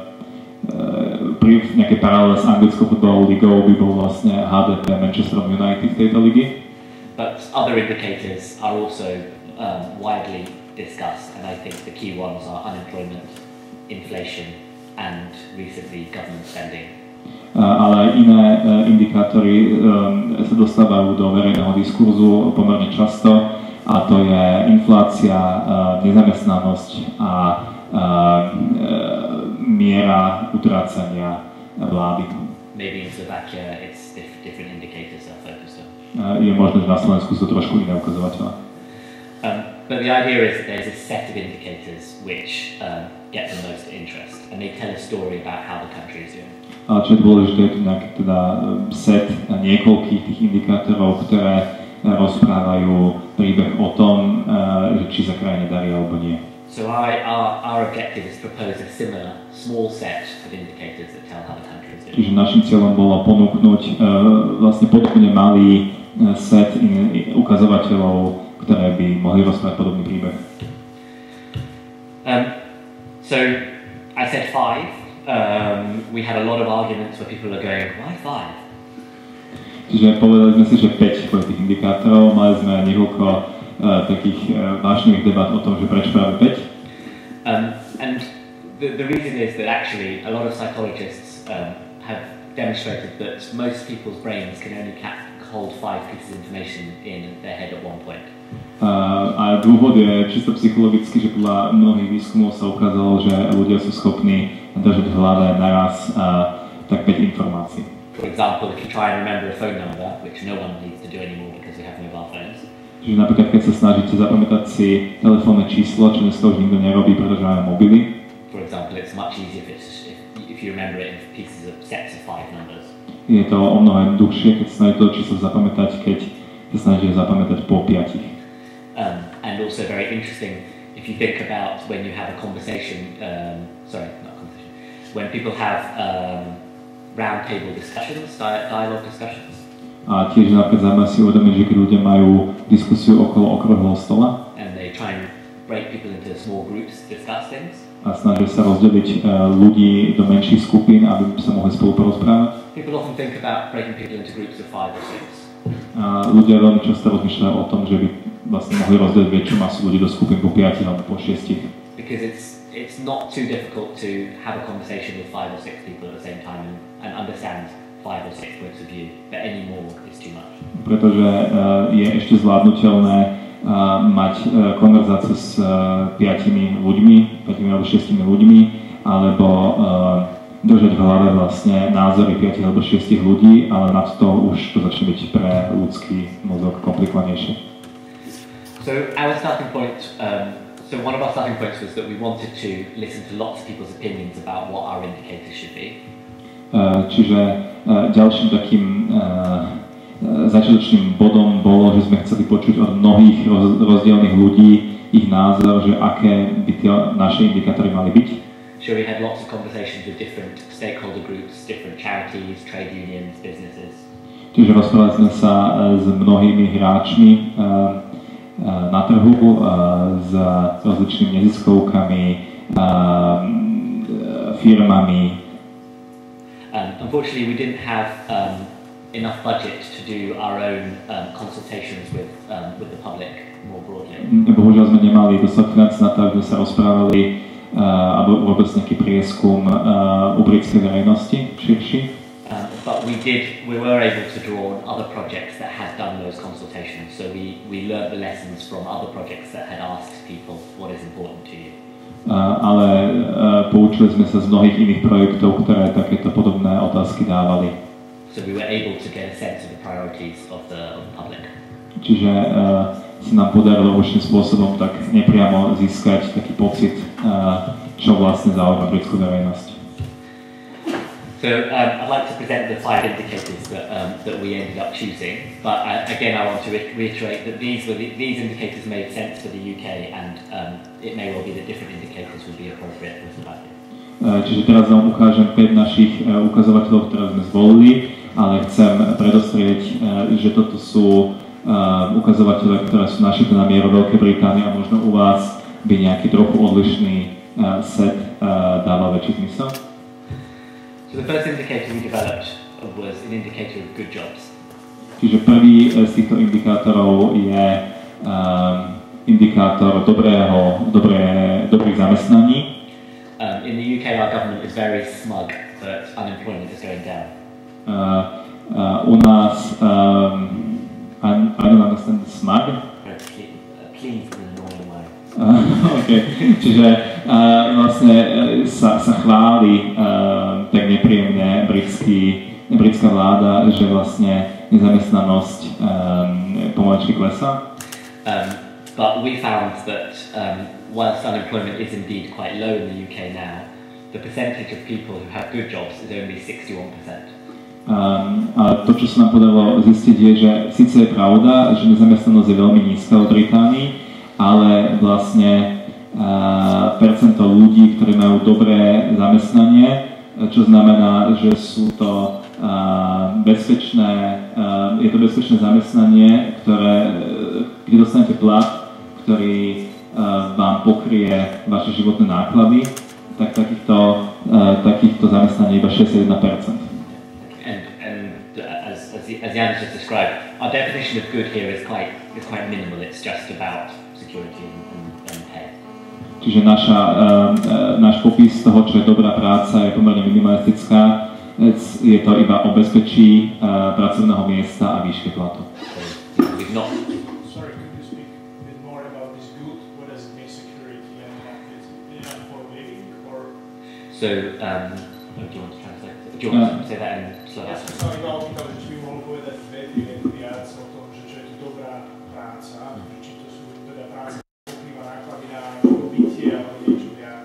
uh, pri nejakej paralele s anglickou futbalovou ligou by bol vlastne H D P Manchester United v tejto ligy. But other indicators are also um, widely discussed, and I think the key ones are unemployment, inflation, and recently government spending. Uh, ale aj iné uh, indikátory um, sa dostávajú do verejného diskurzu pomerne často, a to je inflácia, uh, nezamestnanosť a uh, uh, miera utrácania vlády. Maybe in Slovakia it's diff- different indicators are focused on. Uh, je možné, že na Slovensku sú trošku iné ukazovateľe. Um, but the idea is that there's a set of indicators which um, get the most interest, and they tell a story about how the country is doing. Ale čo je dôležité, je tu nejaký teda set niekoľkých tých indikátorov, ktoré rozprávajú príbeh o tom, že či sa krajine darí alebo nie. So our, our, our objective is to propose a similar small set of indicators that tell how the country is doing. Čiže našim cieľom bolo ponúknuť uh, vlastne podobne malý uh, set in, ukazovateľov, ktoré by mohli rozprávať podobný príbeh. Um, so I said five. Um, we had a lot of arguments where people are going, why five? Čiže povedali sme si, že päť boli tých indikátorov, mali sme niekoľko uh, takých uh, vášnivých debat o tom, že prečo práve päť. Um, and the, the reason is that actually a lot of psychologists um, have demonstrated that most people's brains can only cap- hold five pieces of information in their head at one point. Uh, a dôvod je čisto psychologicky, že podľa mnohých výskumov sa ukázalo, že ľudia sú schopní držať v hlave naraz uh, tak päť informácií. For example, if you try and remember a phone number, which no one needs to do anymore because we have mobile phones. Čiže napríklad, keď sa snažíte zapamätať si telefónne číslo, čo dneska už nikto nerobí, pretože máme mobily. For example, it's much easier if, it's, if, if you remember it in pieces of sets of five numbers. Je to o mnoho jednoduchšie, keď sa snažíte to číslo zapamätať, keď sa snažíte zapamätať po piatich. Um, and also very interesting if you think about when you have a conversation, um, sorry, not conversation, when people have um, round table discussions, di- dialogue discussions. A tiež napríklad zaujímavé si uvedomiť, že keď ľudia majú diskusiu okolo okrúhleho stola and they try and break people into small groups to discuss things. A snažia sa rozdeliť uh, ľudí do menších skupín, aby sa mohli spolu porozprávať. People often think about breaking people into groups of five or six. A ľudia veľmi často rozmýšľajú o tom, že by vlastne mohli rozdeliť väčšiu masu ľudí do skupín po piatich alebo po šiestich. Because it's it's not too difficult to have a conversation with five or six people at the same time and, and understand five or six points of view, but any more is too much. Pretože uh, je ešte zvládnutelné uh, mať uh, konverzáciu s uh, piatimi ľuďmi, piatimi alebo šiestimi ľuďmi, alebo uh, držať v hlave vlastne názory piatich alebo šiestich ľudí, ale nad to už to začne byť pre ľudský mozog komplikovanejšie. So our starting point, um, so one of our starting points was that we wanted to listen to lots of people's opinions about what our indicators should be. Uh, čiže uh, ďalším takým uh, začiatočným bodom bolo, že sme chceli počuť od mnohých roz, rozdielnych ľudí ich názor, že aké by tie naše indikátory mali byť. To sure we had lots of conversations with different stakeholder groups, different charities, trade unions, businesses. Čiže rozprávali sme sa s mnohými hráčmi na trhu, s rozličnými neziskovkami, firmami. Um, unfortunately, we didn't have um, enough budget to do our own um, consultations with um, with the public more broadly. Bohužiaľ sme nemali dostatok financí na to, aby sme sa rozprávali uh, alebo vôbec nejaký prieskum uh, u britskej verejnosti širší. Um, but we did, we were able to draw on other projects that had done those consultations. So we, we learned the lessons from other projects that had asked people what is important to you. Uh, ale uh, poučili sme sa z mnohých iných projektov, ktoré takéto podobné otázky dávali. So we were able to get a sense of the priorities of the, of the public. Čiže uh, sa nám podarilo určitým spôsobom tak nepriamo získať taký pocit, uh, čo vlastne zaujíma britskú verejnosť. So um, I'd like to present the five indicators that, um, that we ended up choosing, but uh, again I want to re reiterate that these, were the, these indicators made sense for the U K, and um, it may well be that different indicators would be appropriate for Slovakia. Čiže teraz vám ukážem päť našich ukazovateľov, ktoré sme zvolili, ale chcem predostrieť, že toto sú ukazovatele, ktoré sú našité na mieru Veľkej Británie a možno u vás by nejaký trochu odlišný set dával väčší zmysel. So the first indicator we developed was an indicator of good jobs. Čiže prvý z týchto indikátorov je um, indikátor dobrého, dobré, dobrých zamestnaní. Um, in the U K, our government is very smug that unemployment is going down. Uh, uh, u nás, um, I, I don't understand the smug. Please, in a normal way. Uh, okay. Čiže uh, vlastne uh, sa, sa chváli uh, tak nepríjemne britský, britská vláda, že vlastne nezamestnanosť um, pomaličky klesá. Um, but we found that um, whilst unemployment is indeed quite low in the U K now, the percentage of people who have good jobs is only sixty-one percent. Um, a to, čo sa nám podarilo zistiť, je, že síce je pravda, že nezamestnanosť je veľmi nízka v Británii, ale vlastne uh, percento ľudí, ktorí majú dobré zamestnanie, čo znamená, že sú to uh, bezpečné, uh, je to bezpečné zamestnanie, ktoré, kde dostanete plat, ktorý uh, vám pokrie vaše životné náklady, tak takýchto, uh, takýchto zamestnaní iba šesťdesiatjeden percent. And, and as, as, as Jan just described, our definition of good here is quite, is quite minimal. It's just about security and, and, and pay. Čiže naša, uh, uh, náš popis toho, čo je dobrá práca, je pomerne minimalistická. Je to iba o bezpečí uh, pracovného miesta a výške platu. So, we've not... Sorry, could you speak a bit more about this good? What does it mean, security, and is it enough for living, or? So, um, oh, do you want to translate? Do you want uh, to say that in Slovakian? Ja som sa iba opýtal, že či by mohol povedať viac o tom, že čo je to dobrá práca, či to sú teda práce, ktorá pokrýva náklady na bytie alebo niečo viac.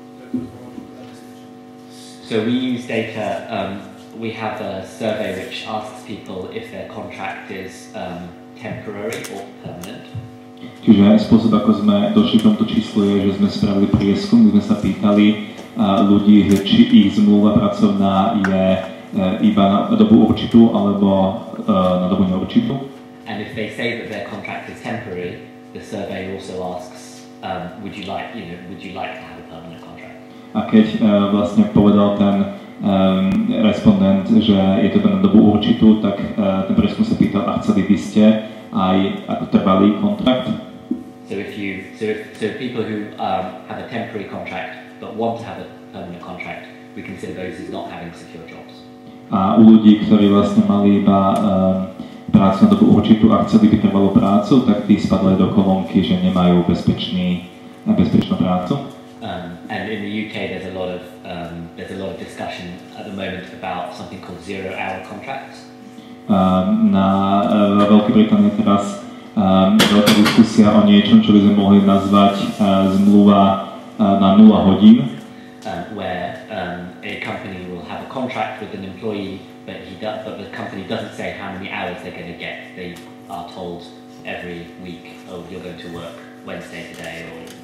So we use data, um, we have a survey which asks people if their contract is um, temporary or permanent. Čiže spôsob, ako sme došli k tomuto číslu, je, že sme spravili prieskum, kde sme sa pýtali uh, ľudí, či ich zmluva pracovná je uh, iba na dobu určitú alebo uh, na dobu neurčitú. And if they say that their contract is temporary, the survey also asks, um, would you like, you know, would you like to have a permanent contract? A keď uh, vlastne povedal ten um, respondent, že je to na dobu určitú, tak uh, ten prieskum sa pýtal, a chceli by ste aj ako trvalý kontrakt? So if you, so if, so people who um, have a temporary contract but want to have a permanent contract, we consider those as not having secure jobs. A u ľudí, ktorí vlastne mali iba um, prácu na dobu určitú a chceli by trvalú prácu, tak tí spadli do kolónky, že nemajú bezpečný, bezpečnú prácu. Um, and in the U K, there's a lot of um, there's a lot of discussion at the moment about something called zero-hour contracts. Um, na uh, Veľkej Británii teraz um, veľká diskusia o niečom, čo by sme mohli nazvať uh, zmluva uh, na nula hodín. Um, where um, a company will have a contract with an employee, but he does, but the company doesn't say how many hours they're going to get. They are told every week, oh, you're going to work Wednesday today, or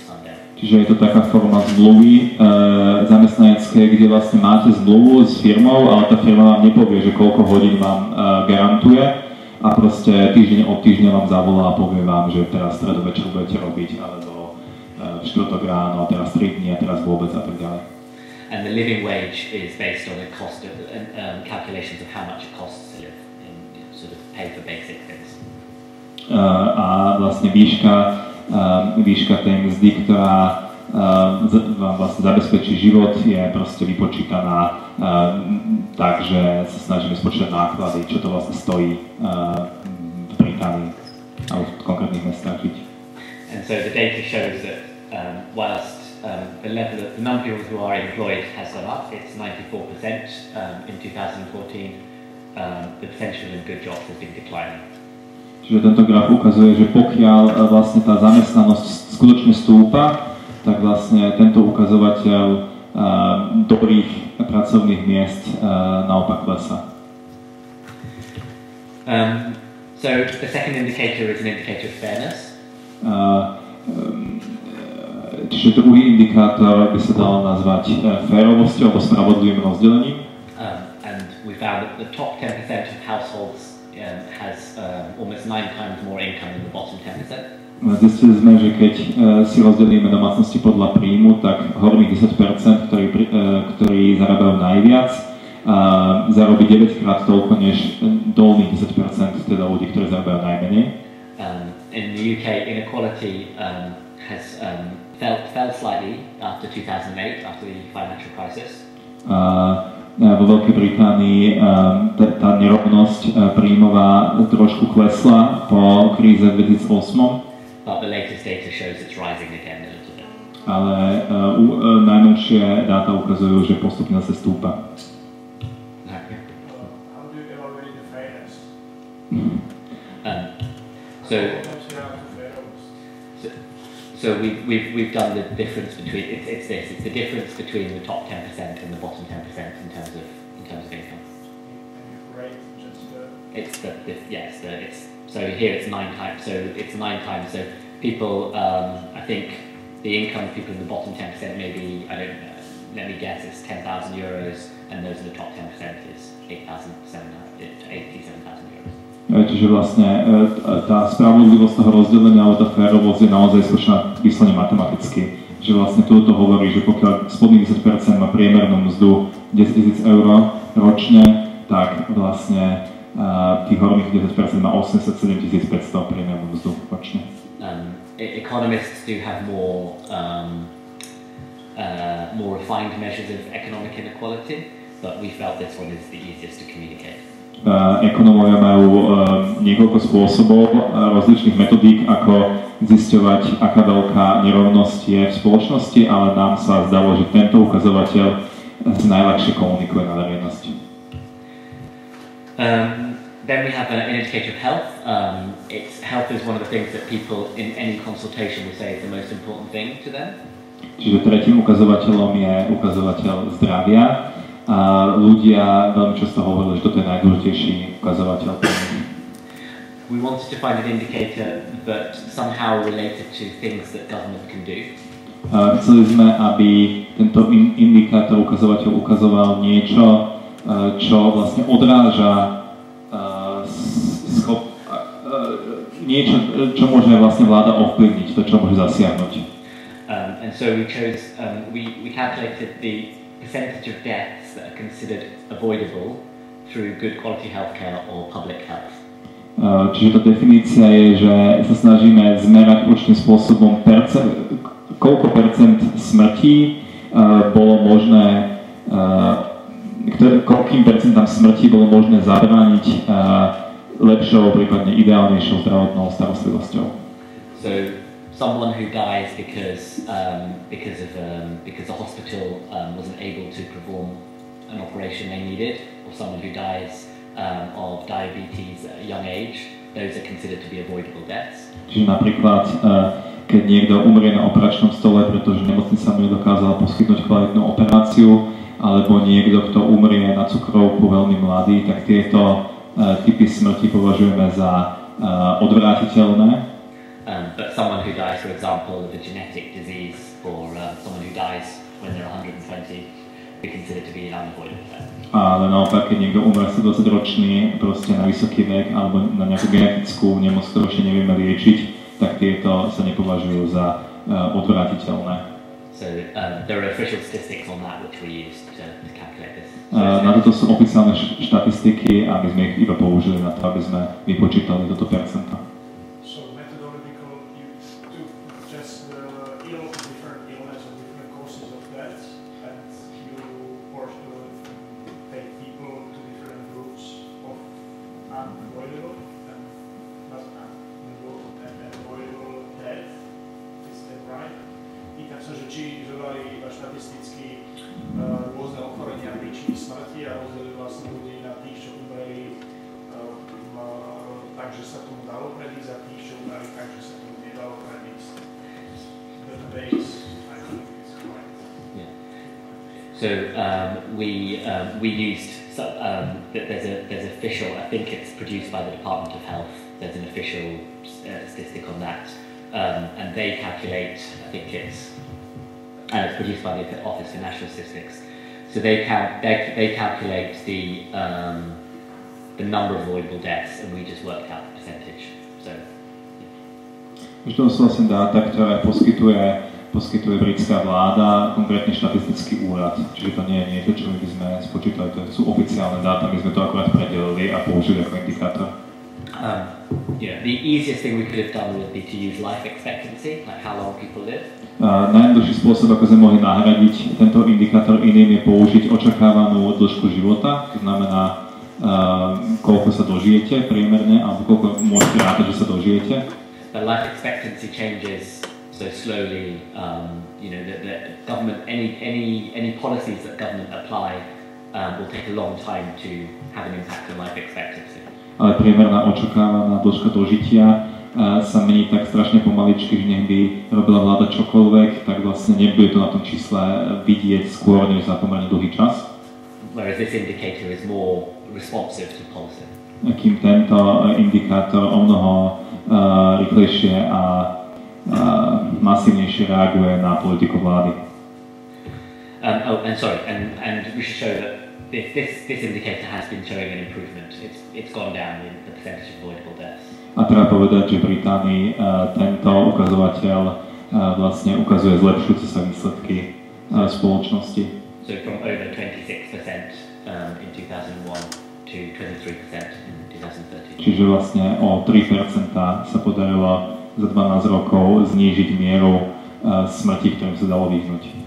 Sunday. Čiže je to taká forma zmluvy e, zamestnaneckej, kde vlastne máte zmluvu s firmou, ale tá firma vám nepovie, že koľko hodín vám e, garantuje a proste týždeň od týždňa vám zavolá a povie vám, že teraz stredu večer budete robiť, alebo e, v štvrtok ráno, a teraz tri dní a teraz vôbec a tak ďalej. And the living wage is based on the cost of um, calculations of how much it costs to live, in, you know, sort of pay for basic things. E, a vlastne výška Uh, výška tej mzdy, ktorá uh, z, vám vlastne zabezpečí život, je proste vypočítaná uh, tak, že sa snažíme spočítať náklady, čo to vlastne stojí uh, v Británii alebo v konkrétnych mestách žiť. And so the data shows that um, whilst um, the level of the number of people who are employed has gone up, it's ninety-four percent um, in two thousand fourteen, um, the percentage of good jobs has been declining. Čiže tento graf ukazuje, že pokiaľ vlastne tá zamestnanosť skutočne stúpa, tak vlastne tento ukazovateľ uh, dobrých pracovných miest uh, naopak klesá. Um, so the second indicator is an indicator of fairness. Uh, um, čiže druhý indikátor by sa dal nazvať uh, férovosťou alebo spravodlivým rozdelením. Um, and we found that the top ten percent of households Um, has um, almost nine times more income than the bottom ten percent. Zistili sme, že keď uh, si rozdelíme domácnosti podľa príjmu, tak horných desať percent, ktorí, uh, ktorí zarábajú najviac, uh, zarobí deväťkrát toľko než dolných desať percent, teda ľudí, ktorí zarábajú najmenej. Um, in the U K, inequality um, has um, fell, fell slightly after two thousand eight, after the financial crisis. Uh, Vo Veľkej Británii tá nerovnosť príjmová trošku klesla po kríze dvetisícosem. But the latest data shows it's rising again a little bit. Ale uh, uh, najnovšie dáta ukazujú, že postupne zase stúpa. Okay. Uh, how do you evaluate the fairness? Um, so, so, so we've, we've, we've done the difference between, it's, it's this, it's the difference between the top ten percent and the bottom ten percent in terms of, in terms of income. Right, just the... It's the, the yes, the, it's, so here it's nine times, so it's nine times, so people, um, I think the income of people in the bottom ten percent maybe, I don't know, let me guess, it's ten thousand euros, and those are the top ten percent is eight thousand seven hundred, eighty-seven thousand euros. Čiže vlastne tá spravodlivosť toho rozdelenia alebo tá férovosť je naozaj skutočná vyslovene matematicky. Že vlastne toto hovorí, že pokiaľ spodných desať percent má priemernú mzdu desaťtisíc eur ročne, tak vlastne uh, tých horných desať percent má osemdesiatsedem tisíc päťsto priemernú mzdu ročne. Um, economists do have more, um, uh, more refined measures of economic inequality, but we felt this one is the easiest to communicate. Uh, Ekonómovia majú uh, niekoľko spôsobov, uh, rozličných metodík, ako zisťovať, aká veľká nerovnosť je v spoločnosti, ale nám sa zdalo, že tento ukazovateľ sa najľahšie komunikuje na verejnosti. Um, then we have an indicator of health. Um, it's, health is one of the things that people in any consultation will say is the most important thing to them. Čiže tretím ukazovateľom je ukazovateľ zdravia. A ľudia veľmi často hovorili, že toto je najdôležitejší ukazovateľ. We wanted to find an indicator that somehow related to things that government can do. Uh, chceli sme, aby tento in- indikátor, ukazovateľ ukazoval niečo, uh, čo vlastne odráža uh, schop, uh, niečo, čo môže vlastne vláda ovplyvniť, to, čo môže zasiahnuť. Um, and so we chose, um, we, we calculated the percentage of deaths that are considered avoidable through good quality healthcare or public health. Uh, čiže tá definícia je, že sa snažíme zmerať určitým spôsobom, perce- koľko percent smrti uh, bolo možné, uh, ktoré, koľkým percentám smrti bolo možné zabrániť uh, lepšou, prípadne ideálnejšou zdravotnou starostlivosťou. So someone who dies because um, because of um, because the hospital um, wasn't able to perform an operation they needed, or someone who dies um, of diabetes at a young age, those are considered to be avoidable deaths. Čiže napríklad, uh, keď niekto umrie na operačnom stole, pretože nemocnica mu nedokázala poskytnúť kvalitnú operáciu, alebo niekto, kto umrie na cukrovku veľmi mladý, tak tieto uh, typy smrti považujeme za uh, odvrátiteľné. Um, but someone who dies, for example, of a genetic disease, or uh, someone who dies when they're one hundred twenty, we consider to be an unavoidable death. Ale naopak, keď niekto umre sedemdesiatročný proste na vysoký vek alebo na nejakú genetickú nemoc, ktorú ešte nevieme liečiť, tak tieto sa nepovažujú za uh, odvrátiteľné. So um, there are official statistics on that which we use to, to calculate this. Uh, na toto sú oficiálne štatistiky a my sme ich iba použili na to, aby sme vypočítali toto percento. So methodological, you took just the ill, different illness or different causes of death, and you forced to take people to different groups of unavoidable and not unavoidable death. Is that right? Pýtam sa, že či zobrali iba štatisticky uh, rôzne ochorenia príčiny smrti a rozdelili vlastne ľudí na tých, čo umreli uh, uh, tak, že sa tomu dalo predísť a tých, čo umreli tak, že sa tomu nedalo predísť. The base, I think, is correct. Yeah. So um, we um, we used so, um, there's a there's official, I think it's produced by the Department of Health. There's an official uh, statistic on that. Um, and they calculate, I think it's, and it's produced by the Office for National Statistics. So they cal they, they calculate the um, the number of avoidable deaths, and we just worked out the percentage. So. Yeah. To sú vlastne dáta, ktoré poskytuje, poskytuje britská vláda, konkrétne štatistický úrad. Čiže to nie je niečo, čo my by sme spočítali, to sú oficiálne dáta, my sme to akorát predelili a použili ako indikátor. Um, yeah, the easiest thing we could have done would be to use life expectancy, like how long people live. Uh, najjednoduchší spôsob, ako sme mohli nahradiť tento indikátor iným, je použiť očakávanú dĺžku života, to znamená, uh, koľko sa dožijete priemerne, alebo koľko môžete rátať, že sa dožijete. But life expectancy changes so slowly. Um, you know, the, the government, any any any policies that government apply um, will take a long time to have an impact on life expectancy. Ale priemerná očakávaná dĺžka dožitia uh, sa mení tak strašne pomaličky, že nech by robila vláda čokoľvek, tak vlastne nebude to na tom čísle vidieť skôr než za pomerne dlhý čas. Whereas this indicator is more responsive to policy. Kým tento indikátor o mnoho uh, rýchlejšie a uh, masívnejšie reaguje na politiku vlády. Um, oh, and sorry, and, and we should show that This, this, this indicator has been showing an improvement. It's, it's gone down in the percentage of avoidable deaths. A treba povedať, že v Británii uh, tento ukazovateľ uh, vlastne ukazuje zlepšujúce sa výsledky uh, spoločnosti. So from over twenty-six percent um, in two thousand one to twenty-three percent in twenty thirteen. Čiže vlastne o tri percentá sa podarilo za dvanásť rokov znížiť mieru uh, smrti, ktorým sa dalo vyhnúť.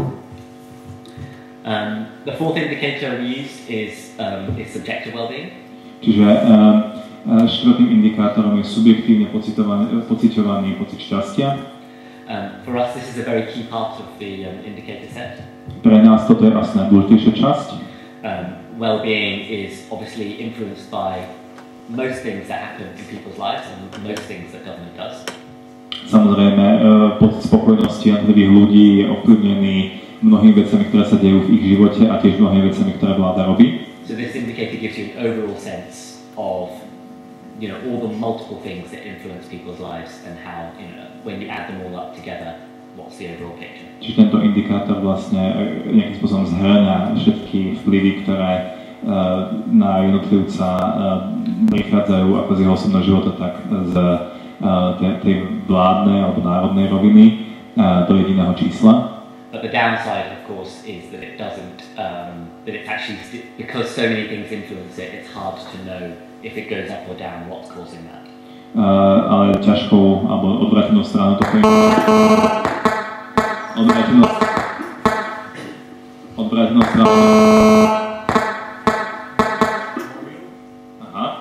Um, the fourth indicator we used is, um, is subjective well-being. Čiže uh, uh, štvrtým indikátorom je subjektívne pociťovaný pocit šťastia. Um, for us, this is a very key part of the um, indicator set. Pre nás toto je asi najdôležitejšia časť. Um, well-being is obviously influenced by most things that happen in people's lives and most things that government does. Samozrejme, uh, pocit spokojnosti jednotlivých ľudí je ovplyvnený mnohými vecami, ktoré sa dejú v ich živote a tiež mnohými vecami, ktoré vláda robí. So this indicator gives you an overall sense of, you know, all the multiple things that influence people's lives and how, you know, when you add them all up together, what's the overall picture. Čiže tento indikátor vlastne nejakým spôsobom zhrňa všetky vplyvy, ktoré uh, na jednotlivca uh, prichádzajú ako z jeho osobného života, tak z uh, tej, tej vládnej alebo národnej roviny uh, do jediného čísla. But the downside, of course, is that it doesn't, um, that it's actually, because so many things influence it, it's hard to know if it goes up or down, what's causing that. Uh, ale ťažkou, alebo odvrátenou stranou toho odvrátenou odvrátenou stranou Aha.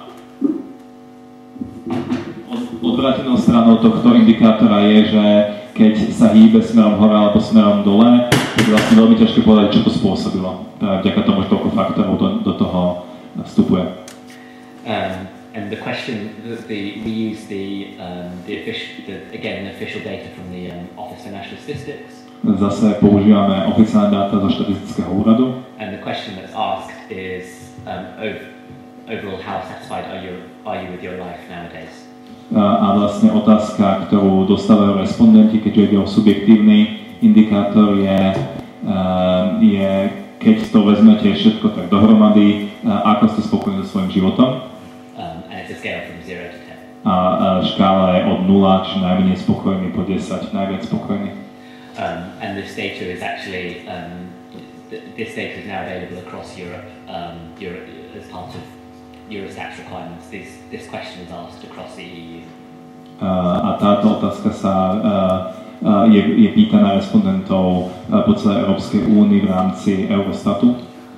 Od, odvrátenou stranou tohto indikátora je, že keď sa hýbe smerom hore alebo smerom dole, je vlastne veľmi ťažké povedať, čo to spôsobilo. Teda vďaka tomu, že toľko faktorov do, do toho vstupuje. Um, and the question, the, the, we use the, um, the official, the, again, the official data from the um, Office for National Statistics. Zase používame oficiálne dáta zo štatistického úradu. And the question that's asked is, um, overall, how satisfied are you, are you with your life nowadays? A vlastne otázka, ktorú dostávajú respondenti, keďže ide o subjektívny indikátor, je, je keď to vezmete všetko tak dohromady, ako ste spokojní so svojím životom. Um, and it's a scale from zero to ten. A škála je od nula, či najmenej spokojný, po desať, najviac spokojný. Um, and this data is actually, um, th this data is now available across Europe, um, Europe as part of Eurostat's requirements. This, this question is asked across the E U. Uh, a táto otázka sa uh, uh, je, je pýtaná respondentov uh, po celej Európskej únii v rámci Eurostatu.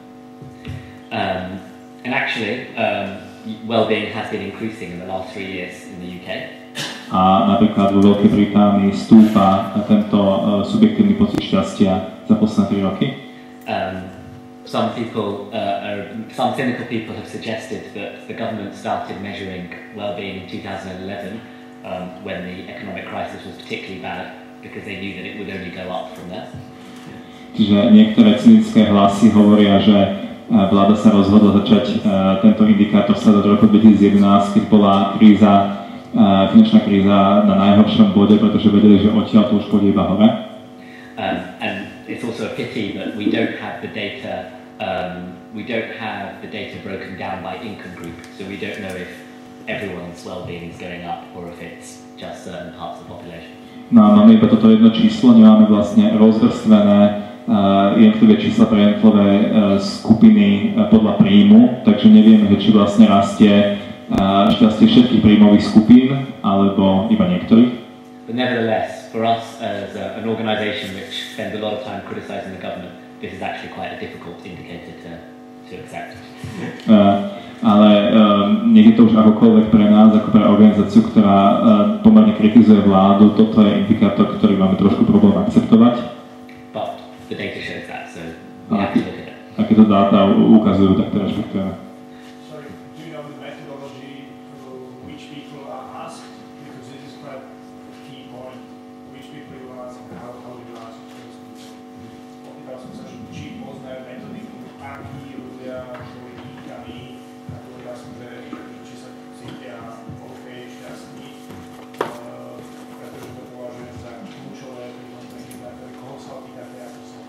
Um, and actually, um, well-being has been increasing in the last three years in the U K. A napríklad vo Veľkej Británii stúpa tento uh, subjektívny pocit šťastia za posledné tri roky. Um, some people, uh, are, some cynical people have suggested that the government started measuring well-being in two thousand eleven um, when the economic crisis was particularly bad because they knew that it would only go up from there. Čiže niektoré cynické hlasy hovoria, že vláda sa rozhodla začať uh, tento indikátor sledovať do roku dvetisíc jedenásť, keď bola kríza, uh, finančná kríza na najhoršom bode, pretože vedeli, že odtiaľ to už pôjde iba hore. Um, and it's also a pity that we don't have the data, um, we don't have the data broken down by income group, so we don't know if everyone's well-being is going up or if it's just certain parts of the population. No a máme iba toto jedno číslo, nemáme vlastne rozvrstvené Uh, jednotlivé čísla pre jednotlivé uh, skupiny uh, podľa príjmu, takže nevieme, či vlastne rastie uh, šťastie všetkých príjmových skupín, alebo iba niektorých. But nevertheless, for us as a, an organisation which spends a lot of time criticising the government, this is actually quite a difficult indicator to, to accept. Uh, ale um, nech je to už akokoľvek pre nás, ako pre organizáciu, ktorá uh, pomerne kritizuje vládu, toto je indikátor, ktorý máme trošku problém akceptovať. The data shows that, so we have to look at it. A keď to dáta ukazujú, tak to rešpektujeme. Sorry, do you know the methodology which people are asked? Because this is quite a key point. Which people you ask and how, how you ask. Opýtal som sa, že či poznajú metodiku, akí ľudia boli pýtaní, a povedal som, že či sa cítia OK, šťastní, pretože to považujem za kľúčové pri tom indikátori, koho sa opýtate, ako sa.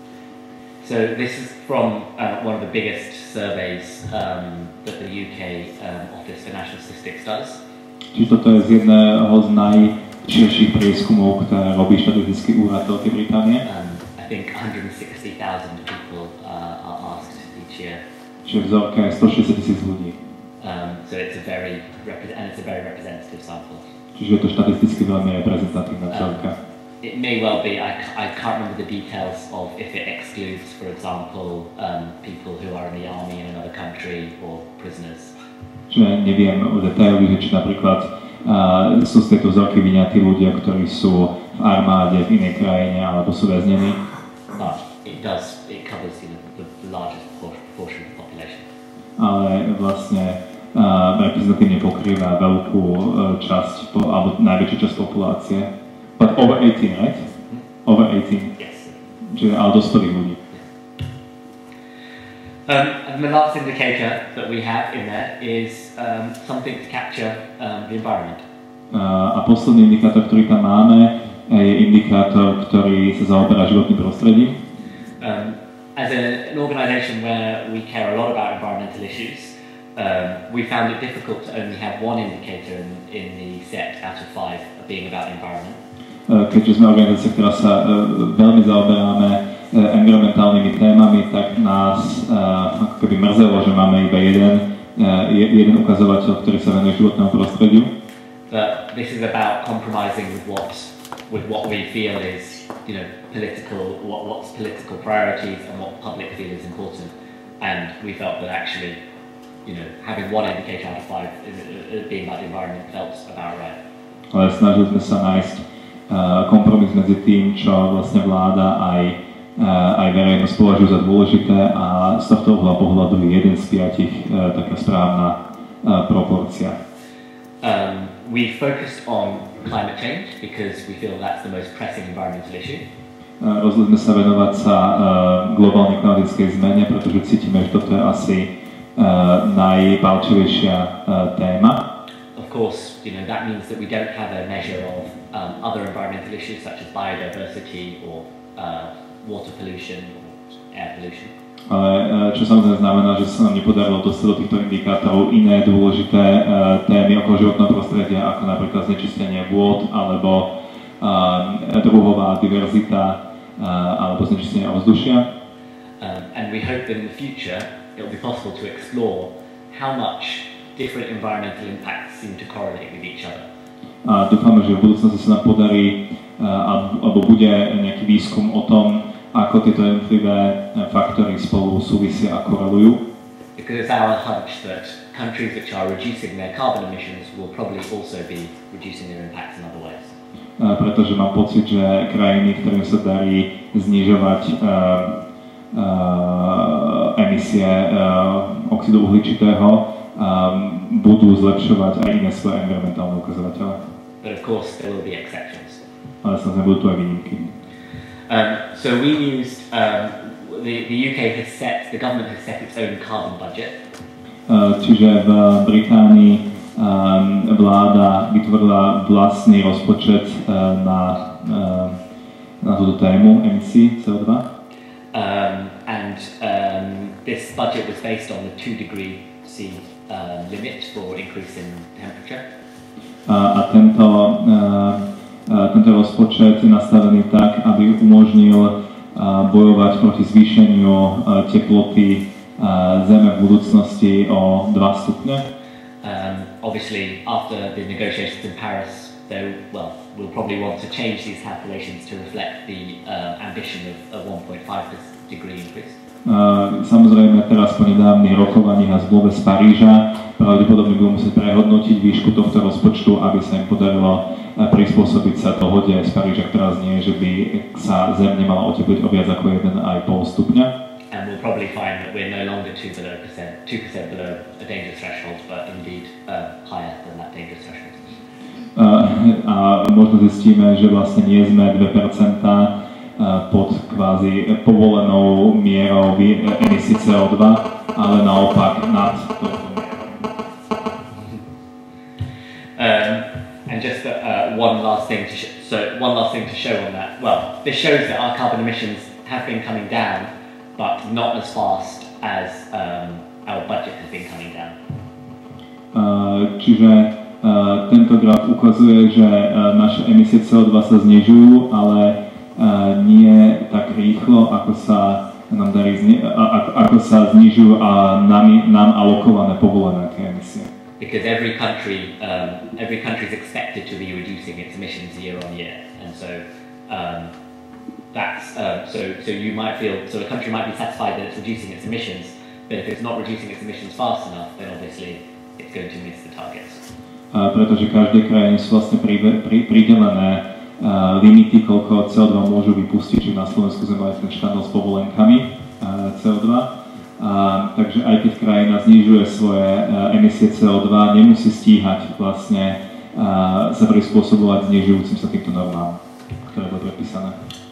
So this is from uh, one of the biggest surveys um, that the U K um, Office for National Statistics does. Čiže toto je z jedného z najširších prieskumov, ktoré robí štatistický úrad Veľkej Británie. Um, I think one hundred sixty thousand people uh, are asked each year. Čiže vzorka je stošesťdesiat tisíc ľudí. Um, so it's a very and it's a very representative sample. Čiže je to štatisticky veľmi reprezentatívna vzorka. Um, It may well be, I, I can't remember the details of if it excludes, for example, um, people who are in the army in another country or prisoners. Čiže neviem o detaily, že či napríklad uh, sú z tejto vzorky vyňatí ľudia, ktorí sú v armáde v inej krajine alebo sú väznení. But it does, it covers you know, the, the largest portion of the population. Ale vlastne uh, reprezentatívne pokrýva veľkú uh, časť, po, alebo najväčšiu časť populácie. But over eighteen, right? Mm-hmm. Over eighteen. Yes. Čiže ale dospelých ľudí. Um, and the last indicator that we have in there is um, something to capture um, the environment. Uh, a posledný indikátor, ktorý tam máme, je indikátor, ktorý sa zaoberá životným prostredím. Um, as a, an organisation where we care a lot about environmental issues, um, we found it difficult to only have one indicator in, in the set out of five being about the environment. Keďže sme organizácia, ktorá sa uh, veľmi zaoberáme uh, environmentálnymi témami, tak nás uh, ako keby mrzelo, že máme iba jeden, uh, jeden ukazovateľ, ktorý sa venuje životnému prostrediu. But this is about compromising with what, with what we feel is, you know, political, what, what's political priorities and what public feel is important. And we felt that actually, you know, having one indicator out of five uh, being about the environment felt about right. Ale snažili sme sa nájsť uh, kompromis medzi tým, čo vlastne vláda aj, uh, aj verejnosť považujú za dôležité a z tohto uhla pohľadu je jeden z piatich uh, taká správna uh, proporcia. Um, we focused on climate change because we feel that's the most pressing environmental issue. Uh, rozhodli sme sa venovať sa uh, globálnej klimatickej zmene, pretože cítime, že toto je asi uh, najpálčivejšia uh, téma. Of course, you know, that means that we don't have a measure of um, other environmental issues such as biodiversity or uh, water pollution or air pollution. Ale čo samozrejme znamená, že sa nám nepodarilo dostať do týchto indikátorov iné dôležité uh, témy okolo životného prostredia, ako napríklad znečistenie vôd, alebo uh, druhová diverzita, uh, alebo znečistenie ovzdušia. Um, and we hope that in the future it will be possible to explore how much different environmental impacts seem to correlate with each other. A dúfame, že v budúcnosti sa nám podarí, uh, alebo bude nejaký výskum o tom, ako tieto jednotlivé faktory spolu súvisia a korelujú. Because it's our hunch that countries which are reducing their carbon emissions will probably also be reducing their impacts in other ways. Uh, pretože mám pocit, že krajiny, ktorým sa darí znižovať uh, uh, emisie uh, oxidu uhličitého, um, budú zlepšovať aj iné svoje environmentálne ukazovatele. But of course there will be exceptions. Ale samozrejme budú tu aj výnimky. Um, so we used, um, the, the U K has set, the government has set its own carbon budget. Uh, čiže v Británii um, vláda vytvorila vlastný rozpočet uh, na, uh, na túto tému emisí C O dva. Um, and um, this budget was based on the two degree C uh, limit for increase in temperature. Uh, a tento uh, Tento rozpočet je nastavený tak, aby umožnil bojovať proti zvýšeniu teploty Zeme v budúcnosti o dva stupne. Um, obviously, after the negotiations in Paris, they well, we'll probably want to change these calculations to reflect the uh, ambition of a one point five degree increase. Uh, samozrejme, teraz po nedávnych rokovaní a zmluve z Paríža pravdepodobne budú musieť prehodnotiť výšku tohto rozpočtu, aby sa im podarilo uh, prispôsobiť sa dohode z Paríža, ktorá znie, že by sa Zem nemala otepliť o viac ako jeden a pol stupňa. And we'll probably find that we're no longer two below percent, two percent below a dangerous threshold, but indeed uh, higher than that dangerous threshold. Uh, a možno zistíme, že vlastne nie sme dve percentá pod kvázi povolenou mierou emisí C O dva, ale naopak nad touto mierou. Um, and just uh, one last thing to sh- so one last thing to show on that. Well, this shows that our carbon emissions have been coming down, but not as fast as um, our budget has been coming down. Uh, čiže uh, tento graf ukazuje, že uh, naše emisie C O dva sa znižujú, ale Uh, nie tak rýchlo, ako sa nám darí zni- a, ako sa znižujú a nami, nám alokované povolené tie emisie. Because every country, um, every country is expected to be reducing its emissions year on year, and so um, that's uh, so so you might feel so a country might be satisfied that it's reducing its emissions, but if it's not reducing its emissions fast enough, then obviously it's going to miss the targets. Uh, pretože každej krajine sú vlastne pri, pri, pridelené Uh, limity, koľko C O dva môžu vypustiť, čiže na Slovensku sme mali ten štandard s povolenkami uh, C O dva. Uh, takže aj keď krajina znižuje svoje uh, emisie C O dva, nemusí stíhať vlastne uh, sa prispôsobovať znižujúcim sa týmto normám, ktoré boli predpísané.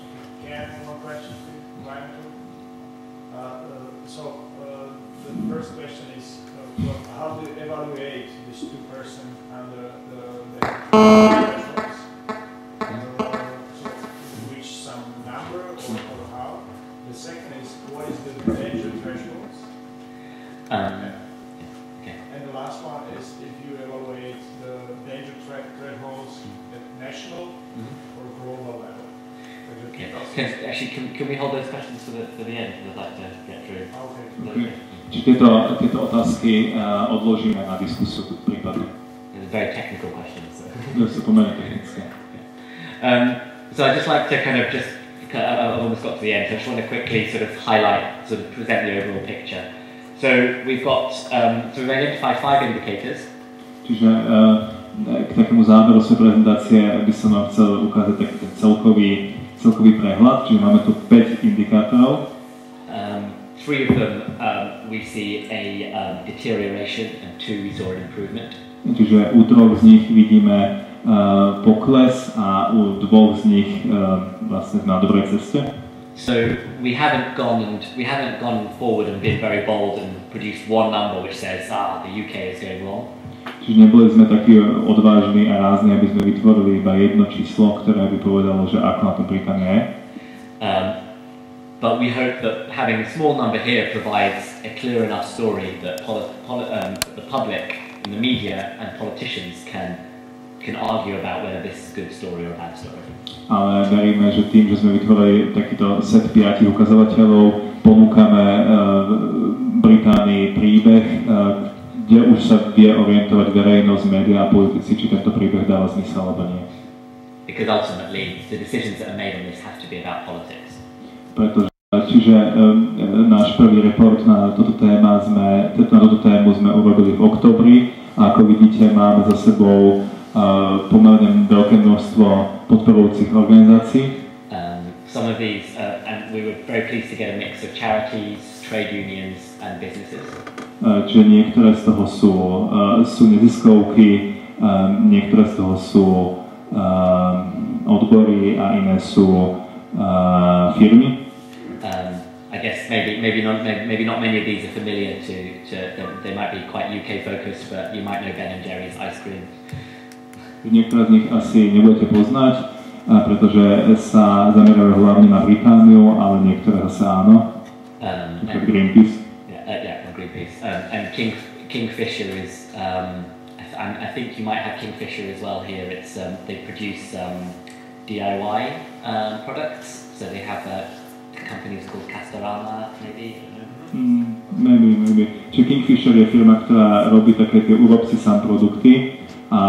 How do you evaluate this two person and the, the, the Um, okay. And the last one is if you evaluate the danger threat thresholds at national mm-hmm. or global level. Okay. Can, actually, can, can we hold those questions for the, for the end? Because I'd like to get through. Okay. Okay. Čiže tieto, tieto otázky uh, odložíme na diskusiu prípadne. They're very technical questions. So. To sú pomerne technické. Um, so I'd just like to kind of just, I've almost got to the end, so I just want to quickly sort of highlight, sort of present the overall picture. So we've got, um, so we've identified five indicators. Čiže uh, k takému záveru svojej prezentácie by som vám chcel ukázať taký ten celkový, celkový prehľad, čiže máme tu päť indikátorov. Um, three of them um, we see a um, deterioration and two we saw an improvement. Čiže u troch z nich vidíme uh, pokles a u dvoch z nich uh, vlastne na dobrej ceste. So we haven't gone and we haven't gone forward and been very bold and produced one number which says ah the U K is going wrong. Čiže neboli sme takí odvážni a rázni, aby sme vytvorili iba jedno číslo, ktoré by povedalo, že ako na tom Británia je. Um, but we hope that having a small number here provides a clear enough story that poli- poli- um, the public and the media and politicians can can argue about whether this is a good story or a bad story. Ale veríme, že tým, že sme vytvorili takýto set piatich ukazovateľov, ponúkame uh, Británii príbeh, uh, kde už sa vie orientovať verejnosť, médiá a politici, či tento príbeh dáva zmysel alebo nie. Because ultimately, the decisions that are made on this have to be about politics. Pretože, čiže um, náš prvý report na toto téma sme, na túto tému sme urobili v októbri a ako vidíte, máme za sebou uh, pomerne veľké množstvo podporujúcich organizácií. Um, some of these, uh, and we were very pleased to get a mix of charities, trade unions and businesses. Čiže niektoré z toho sú, uh, sú neziskovky, um, niektoré z toho sú um, odbory a iné sú uh, firmy. Um, I guess maybe maybe not maybe, maybe not many of these are familiar to, to they, they might be quite U K focused, but you might know Ben and Jerry's ice cream. Niektoré z nich asi nebudete poznať, uh, pretože sa zamerajú hlavne na Britániu, ale niektoré zase áno. Um, and, Greenpeace. Yeah, uh, yeah, Greenpeace. Um, and King Kingfisher is. Um, I, th- I think you might have Kingfisher as well here. It's um, they produce um, D I Y um, products. So they have uh, companies called Castorama, maybe. Mm, maybe, maybe. Čiže Kingfisher je firma, ktorá robí také tie urob si sám produkty a,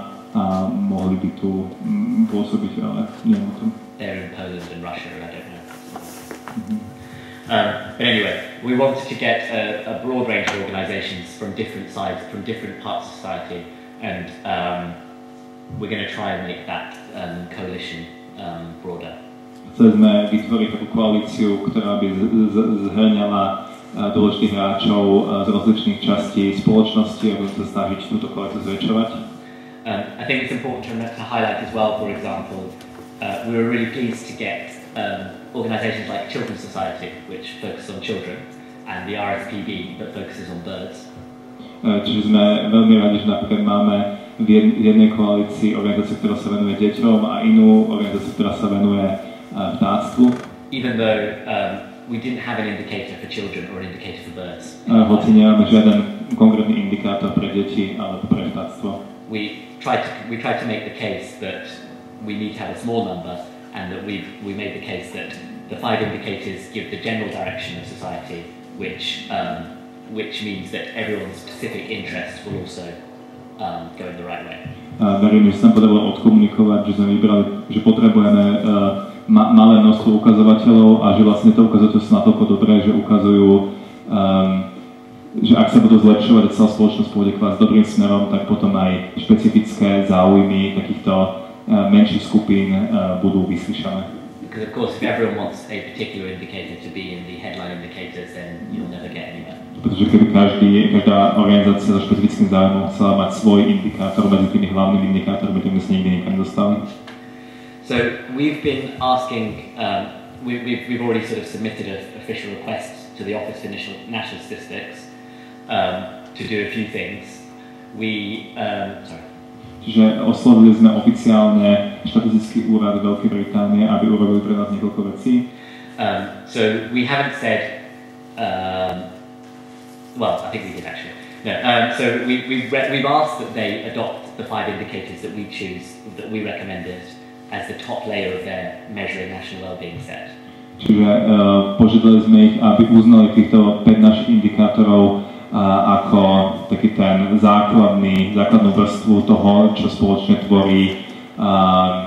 a mohli by tu mm, pôsobiť, ale neviem o tom. They're in Poland and Russia, I don't know. Mm-hmm. Um, but anyway, we wanted to get a, a broad range of organisations from different sides, from different parts of society, and um, we're going to try and make that um, coalition um, broader. Chceli sme vytvoriť takú koalíciu, ktorá by zhrňala dôležitých hráčov z rozličných častí spoločnosti a budeme sa snažiť túto koalíciu zväčšovať. Um, I think it's important to, to highlight as well, for example, uh, we were really pleased to get um, organisations like Children's Society, which focus on children, and the R S P B, that focuses on birds. Čiže sme veľmi radi, že napríklad máme v jednej koalícii organizáciu, ktorá sa venuje deťom a inú organizáciu, ktorá sa venuje vtáctvu. Even though um, we didn't have an indicator for children or an indicator for birds. Hoci nemáme žiaden konkrétny indikátor pre deti alebo pre vtáctvo. We tried to we tried to make the case that we need to have a small number, and that we we made the case that the five indicators give the general direction of society, which um, which means that everyone's specific interests will also um, go in the right way. Uh, verím, že sa nám podarilo odkomunikovať, že sme vybrali, že potrebujeme uh, ma- malé množstvo ukazovateľov a že vlastne to ukazovateľ sú natoľko dobré, že ukazujú, um, že ak sa budú zlepšovať a celá spoločnosť pôjde klásť dobrým smerom, tak potom aj špecifické záujmy takýchto uh, menších skupín uh, budú vyslyšané. Because of course, if everyone wants a particular indicator to be in the headline indicators, then you'll never get anywhere. Pretože keby každý, každá organizácia so špecifickým záujmom chcela mať svoj indikátor medzi tými hlavnými indikátormi, tak by sa nikdy nikam nedostali. So we've been asking, um, we, we've, we've already sort of submitted an official request to the Office for National Statistics um, to do a few things. We, um, sorry. Čiže oslovili sme oficiálne štatistický úrad Veľkej Británie, aby urobili pre nás niekoľko vecí. Um, so we haven't said, um, well, I think we did actually. No, um, so we, we've, re- we've asked that they adopt the five indicators that we choose, that we recommended, as the top layer of their measuring national well-being set. Čiže uh, požiadali sme ich, aby uznali týchto päť našich indikátorov a ako taký ten základný, základnú vrstvu toho, čo spoločne tvorí uh,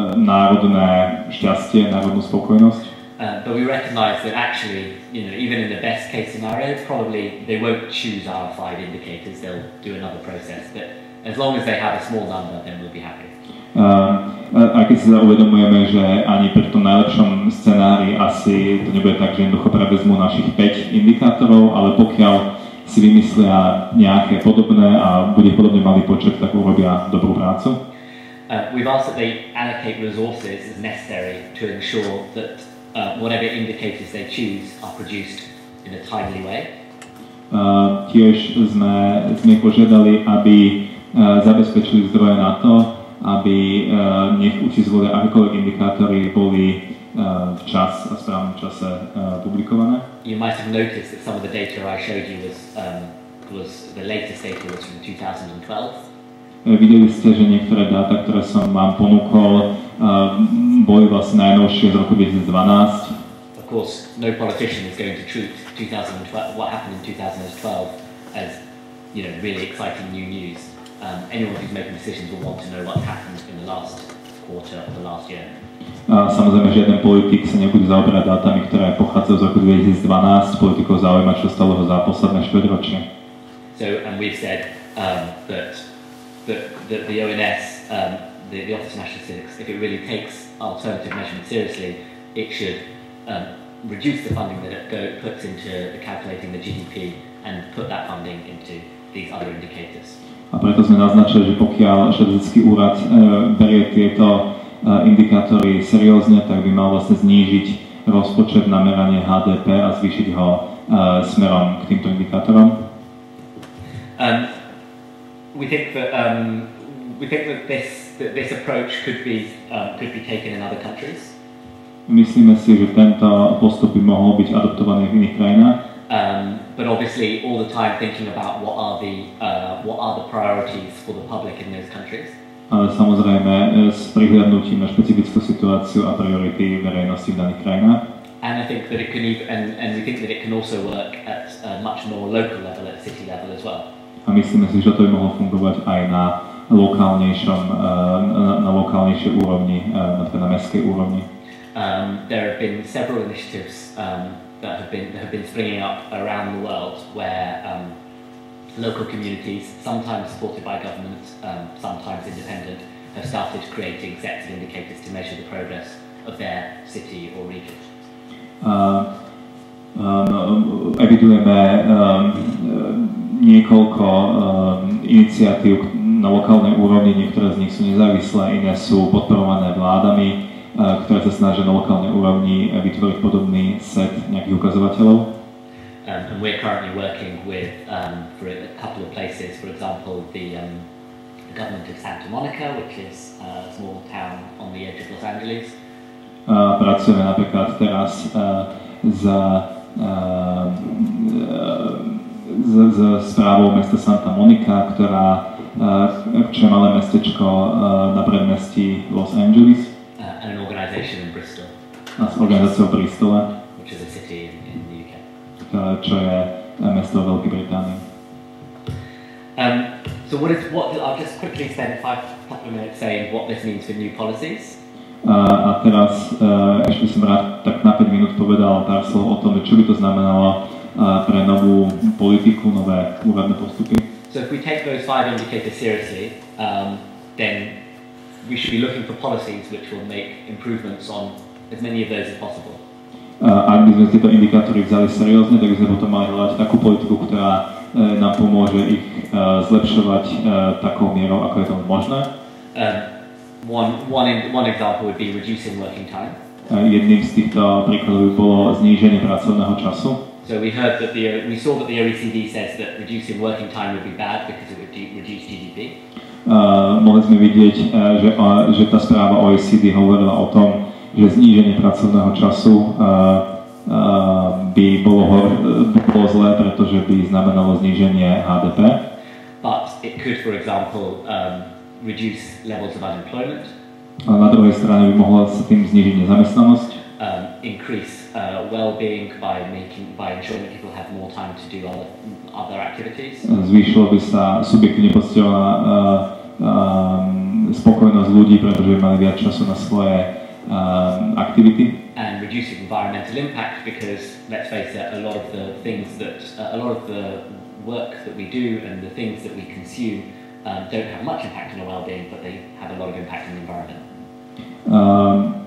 národné šťastie, národnú spokojnosť. Uh, but we recognise that actually, you know, even in the best case scenario, probably they won't choose our five indicators, they'll do another process. But as long as they have a small number, then we'll be happy. Uh, a keď si uvedomujeme, že ani pri tom najlepšom scenári asi to nebude tak, že jednoducho prevezmú našich päť indikátorov, ale pokiaľ si vymyslia nejaké podobné a bude ich podobne malý počet, tak urobia dobrú prácu. Uh, we've asked that they allocate resources as necessary to ensure that uh, whatever indicators they choose are produced in a timely way. Uh, tiež sme, sme ich požiadali, aby zabezpečili zdroje na to, aby nech už si zvolia akékoľvek indikátory boli včas a v správnom čase publikované. You might have noticed that some of the data I showed you was, um, was the latest data was from two thousand twelve. Videli ste, že niektoré dáta, ktoré som vám ponúkol, boli vlastne najnovšie z roku dvetisíc dvanásť. Of course, no politician is going to treat two thousand twelve, what happened in two thousand twelve as, you know, really exciting new news. Um, anyone who's making decisions will want to know what happened in the last quarter of the last year. A samozrejme, žiaden politik sa nebude zaoberať dátami, ktoré pochádzajú z roku dvetisíc dvanásť. Politikov zaujíma, čo stalo za posledné štvrťročie. So, and we've said um, that, that, that the O N S, um, the, the Office of National Statistics, if it really takes alternative measurement seriously, it should um, reduce the funding that it go, puts into calculating the G D P and put that funding into these other indicators. A preto sme naznačili, že pokiaľ štatistický úrad e, berie tieto e, indikátory seriózne, tak by mal vlastne znížiť rozpočet na meranie H D P a zvýšiť ho e, smerom k týmto indikátorom. Um, we think that um, we think that this that this approach could be um, could be taken in other countries. Myslíme si, že tento postup by mohol byť adoptovaný v iných krajinách. Um, but obviously, all the time thinking about what are the uh, what are the priorities for the public in those countries. Ale samozrejme s prihliadnutím na špecifickú situáciu a priority verejnosti v daných krajinách. And I think that it can even, and, and we think that it can also work at a much more local level, at city level as well. A myslíme si, že to by mohlo fungovať aj na lokálnejšom, na, na lokálnejšej úrovni, napríklad na mestskej úrovni. Um, there have been several initiatives um, that have been that have been springing up around the world where um, local communities, sometimes supported by government, um, sometimes independent, have started creating sets of indicators to measure the progress of their city or region. Uh, um, evidujeme um, niekoľko um, iniciatív na lokálnej úrovni, niektoré z nich sú nezávislé, iné sú podporované vládami, ktoré sa snažia na lokálnej úrovni vytvoriť podobný set nejakých ukazovateľov. Um, and we're currently working with, um, for a couple of places, for example, the, um, the government of Santa Monica, which is a small town on the edge of Los Angeles. Uh, pracujeme napríklad teraz uh, za, uh, z, z správou mesta Santa Monica, ktorá, uh, čo je malé mestečko uh, na predmestí Los Angeles. And an organisation in Bristol. A s organizáciou v Bristole, which is a city in, in the U K. Čo je mesto v Veľkej Británii. Um, so what is what? I'll just quickly spend five couple of minutes saying what this means for new policies. Uh, a teraz uh, ešte som rád tak na päť minút povedal pár slov o tom, čo by to znamenalo uh, pre novú politiku, nové úradné postupy. So if we take those five indicators seriously, um, then we should be looking for policies which will make improvements on as many of those as possible. Uh, ak by sme tieto indikátory vzali seriózne, tak by sme potom mali hľadať takú politiku, ktorá uh, nám pomôže ich uh, zlepšovať uh, takou mierou, ako je to možné. Um, one, one, in, one example would be reducing working time. Uh, jedným z týchto príkladov by bolo zníženie pracovného času. So we heard that the we saw that the O E C D says that reducing working time would be bad because it would reduce G D P. Uh, mohli sme vidieť, uh, že, uh, že tá správa O E C D hovorila o tom, že zníženie pracovného času uh, uh, by bolo, hor, by bolo zlé, pretože by znamenalo zníženie H D P. But it could, for example, um, reduce levels of unemployment. A na druhej strane by mohla sa tým znížiť nezamestnanosť. Um, increase uh, well-being by making by ensuring that people have more time to do other other activities. Zvýšilo by sa subjektívne pociteľná uh, um, spokojnosť ľudí, pretože by mali viac času na svoje um, aktivity. And reducing environmental impact because let's face it, a lot of the things that uh, a lot of the work that we do and the things that we consume um, don't have much impact on our well-being, but they have a lot of impact on the environment. Um,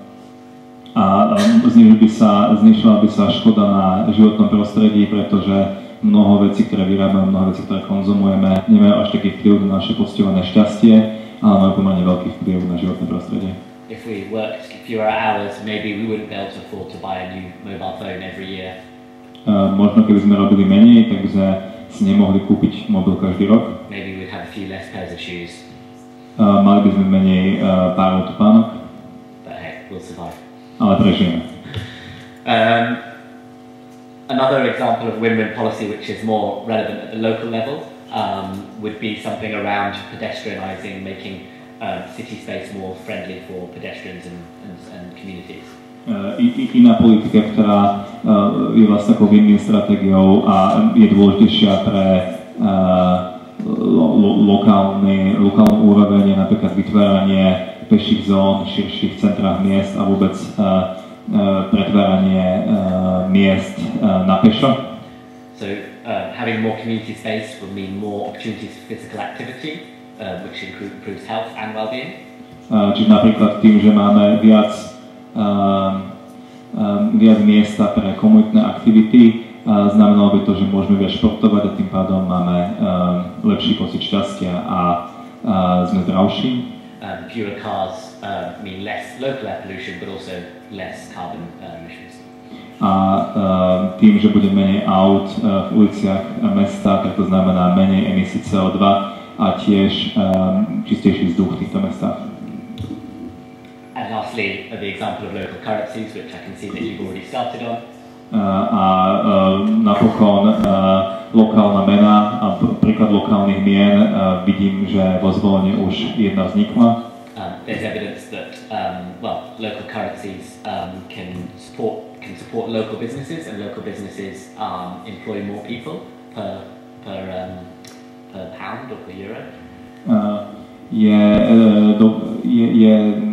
a znižila by sa, znižila by sa škoda na životnom prostredí, pretože mnoho vecí, ktoré vyrábame, mnoho vecí, ktoré konzumujeme, nemajú až taký vplyv na naše pociťované šťastie, ale majú pomerne veľký vplyv na životné prostredie. If we worked fewer hours, maybe we wouldn't be able to afford to buy a new mobile phone every year. Uh, možno keby sme robili menej, tak by sme si nemohli kúpiť mobil každý rok. Maybe we'd have a few few less pairs of shoes. Uh, mali by sme menej uh, párov topánok, But hey, we'll survive. ale prežijeme. Um, another example of win-win policy, which is more relevant at the local level, um, would be something around pedestrianising, making um, city space more friendly for pedestrians and, and, and communities. Uh, i, i, iná politika, ktorá uh, je vlastne takou win-win stratégiou a je dôležitejšia pre uh, lo, lo, lokálny, lokálnu úroveň, je napríklad vytváranie peších zón v širších centrách miest a vôbec uh, uh, pretváranie uh, miest uh, na pešo. So uh, having more community space will mean more opportunities for physical activity, uh, which improves health and well-being. Uh, čiže napríklad tým, že máme viac Um, um, viac miesta pre komunitné aktivity, uh, znamenalo by to, že môžeme viac športovať a tým pádom máme um, lepší pocit šťastia a uh, sme zdravší. Um, fewer cars uh, mean less local air pollution, but also less carbon uh, emissions. A uh, tým, že bude menej aut uh, v uliciach mesta, tak to znamená menej emisí C O dva a tiež um, čistejší vzduch v týchto mestách. And lastly, uh, the example of local currencies, which I can see that you've already started on. Uh, a uh, napokon uh, lokálna mena a príklad lokálnych mien uh, vidím, že vo Zvolenie už jedna vznikla. Um, there's evidence that um, well, local currencies um, can support can support local businesses, and local businesses um, employ more people per per um, per pound or per euro. Uh, je, uh, do, je, je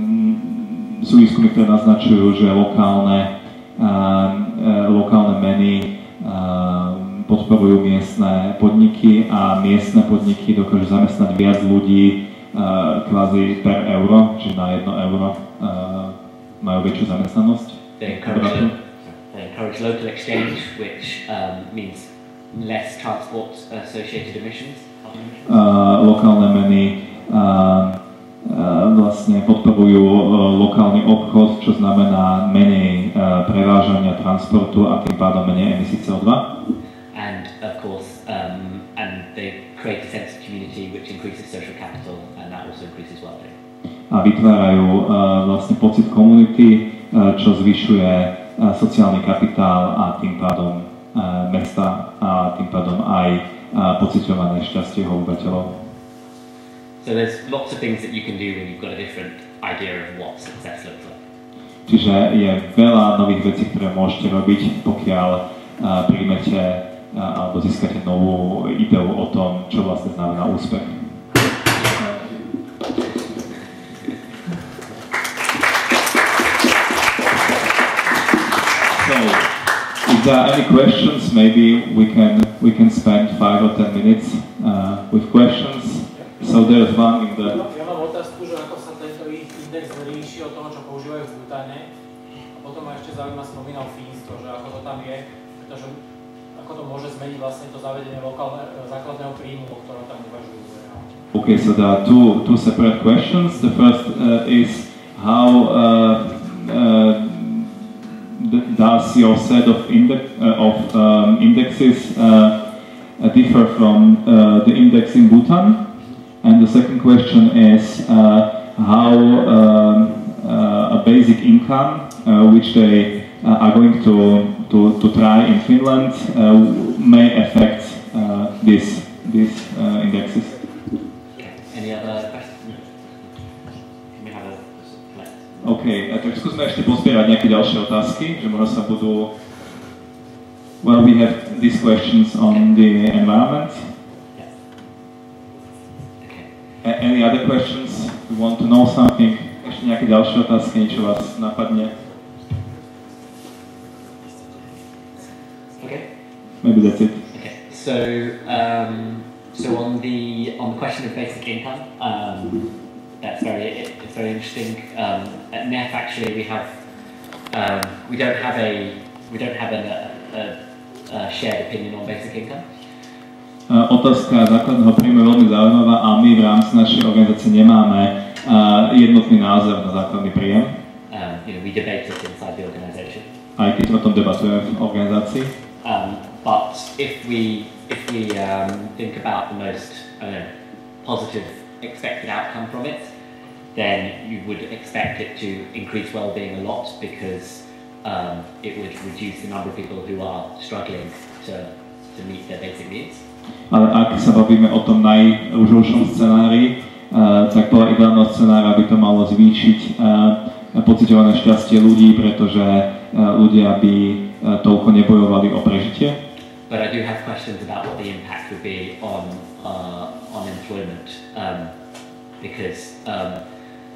sú výskumy, ktoré naznačujú, že lokálne, uh, uh, lokálne meny uh, podporujú miestne podniky a miestne podniky dokážu zamestnať viac ľudí uh, kvázi per euro, čiže na jedno euro uh, majú väčšiu zamestnanosť. They encourage, lo- they encourage local exchange, which um, means less transport associated emissions. Uh, lokálne meny uh, vlastne podporujú lokálny obchod, čo znamená menej prevážania transportu a tým pádom menej emisí C O dva. And of course, um, and they create a sense of community which increases social capital, and that also increases well-being. A vytvárajú uh, vlastne pocit komunity, uh, čo zvyšuje uh, sociálny kapitál a tým pádom uh, mesta a tým pádom aj uh, pociťované šťastie obyvateľov. So there's lots of things that you can do when you've got a different idea of what success looks like. Čiže je veľa nových vecí, ktoré môžete robiť, pokiaľ uh, príjmete uh, alebo získate novú ideu o tom, čo vlastne znamená úspech. So, if there are any questions, maybe we can we can spend five or ten minutes uh, with questions. So there's one in the... Ja mám otázku, že ako sa tento index líši od toho, čo používajú v Butane. A potom ma ešte zaujíma, spomínal Fínsko, že ako to tam je, pretože ako to môže zmeniť vlastne to zavedenie lokálneho základného príjmu, o ktorom tam uvažujú. Okay, so there are two, two separate questions. The first uh, is how uh, uh, does your set of, index, uh, of um, indexes uh, differ from uh, the index in Bhutan? And the second question is uh, how um, uh, a basic income, uh, which they uh, are going to, to, to try in Finland, uh, may affect uh, this, these uh, indexes. Any other questions? We have a select. OK, tak skúsme ešte pozbierať nejaké ďalšie otázky, že možno sa budú... Well, we have these questions on the environment. Any other questions? We want to know something? Ešte nejaké ďalšie otázky, niečo vás napadne? Okay. Maybe that's it. Okay. So, um, so on the on the question of basic income, um, that's very it's very interesting. Um, at N E F actually we have um, we don't have a we don't have an, a, a shared opinion on basic income. Uh, otázka základného príjmu je veľmi zaujímavá a my v rámci našej organizácie nemáme uh, jednotný názor na základný príjem. Um, you know, we debate it inside the organization. Aj keď o tom debatujeme v organizácii. Um, but if we if we um, think about the most I don't know, positive expected outcome from it, then you would expect it to increase well-being a lot because um, it would reduce the number of people who are struggling to, to meet their basic needs. Ale ak sa bavíme o tom najrúžovšom scenári, uh, tak podľa ideálneho scenára by to malo zvýšiť uh, pociťované šťastie ľudí, pretože uh, ľudia by uh, toľko nebojovali o prežitie. But I do have questions about what the impact would be on uh, on employment, um, because um,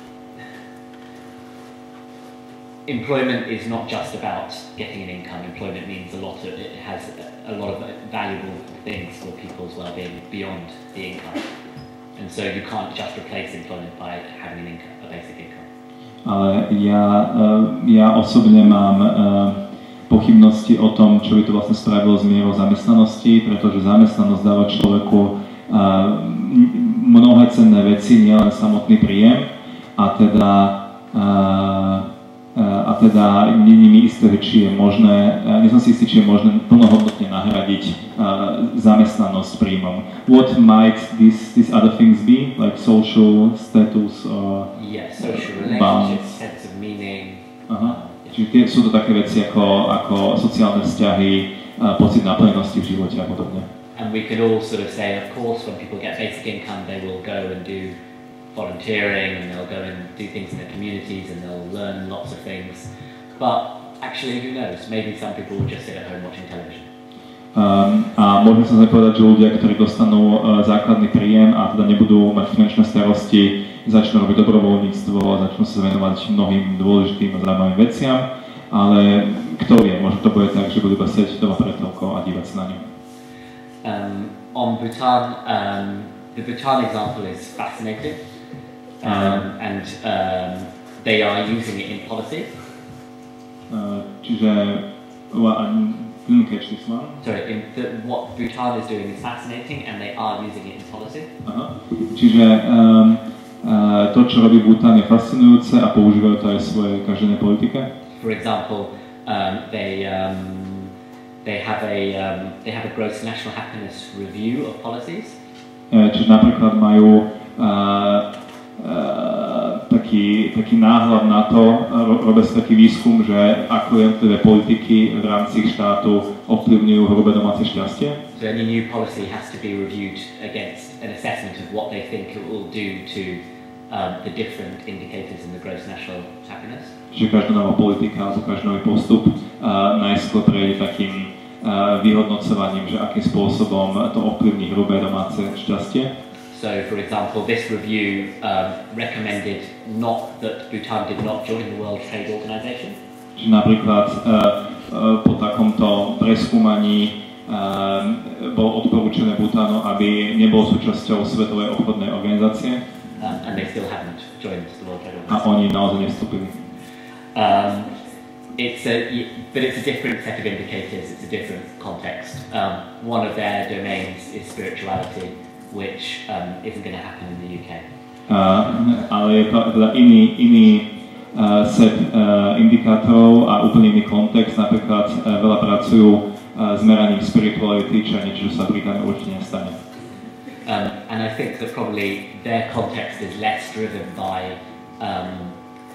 employment is not just about getting an income. Employment means a lot of it has a lot of valuable things for people's well-being beyond the income, and so you can't just replace employment by having an income, a basic income. Ale ja, uh, ja osobne mám uh, pochybnosti o tom, čo by to vlastne spravilo s mierou zamestnanosti, pretože zamestnanosť dáva človeku uh, mnohé cenné veci, nielen samotný príjem, a teda, uh, uh, a teda nie je mi isté, či je možné, uh, nie som si istý, či je možné plnohodnotne nahradiť uh, zamestnanosť príjmom. What might these, these other things be, like social status or yeah, social relationships, sense of meaning. Uh-huh. Čiže tie, sú to také veci ako, ako sociálne vzťahy, uh, pocit naplnenosti v živote a podobne. And we could all sort of say, of course, when people get basic income, they will go and do volunteering, and they'll go and do things in their communities, and they'll learn lots of things. But actually, who knows? Maybe some people will just sit at home watching television. Um, a môžeme sa povedať, že ľudia, ktorí dostanú uh, základný príjem a teda nebudú mať finančné starosti, začnú robiť dobrovoľníctvo, začnú sa venovať mnohým dôležitým a zaujímavým veciam, ale kto vie, možno to bude tak, že budú iba sedieť doma pred telkou a dívať sa na ňu. Um, on Bhutan, um, the Bhutan example is fascinating, um, and um, they are using it in policy. Uh, čiže, well, I didn't catch this one. Sorry, in the, what Bhutan is doing is fascinating, and they are using it in policy. Aha. Čiže um, Uh, to, čo robí Bhutan, je fascinujúce a používajú to aj v svojej každodennej politike. For example, um, they um, they have a um, they have a gross national happiness review of policies. Uh, čiže napríklad majú uh, uh, taký, taký náhľad na to, ro- robia sa taký výskum, že ako jednotlivé politiky v rámci ich štátu ovplyvňujú hrubé domáce šťastie. So any new policy has to be reviewed against an assessment of what they think it will do to um, the different indicators in the gross national happiness. Čiže každá nová politika alebo každý nový postup uh, najskôr prejde takým uh, vyhodnocovaním, že akým spôsobom to ovplyvní hrubé domáce šťastie. So, for example, this review um, recommended not that Bhutan did not join the World Trade Organization. Čiže napríklad uh, uh, po takomto preskúmaní Uh, bolo odporúčené Bhutanu, aby nebol súčasťou Svetovej obchodnej organizácie. Um, and they still haven't joined the World Trade A oni naozaj nevstúpili. Um, it's a, but it's a different set of indicators, it's a different context. Um, one of their domains is spirituality, which um, isn't going to happen in the U K. Uh, ale je to teda iný, iný uh, set uh, indikátorov a úplne iný kontext. Napríklad uh, veľa pracujú s meraním spirituality, čo je niečo, čo sa v Británii určite nestane. Um, and I think that probably their context is less driven by um,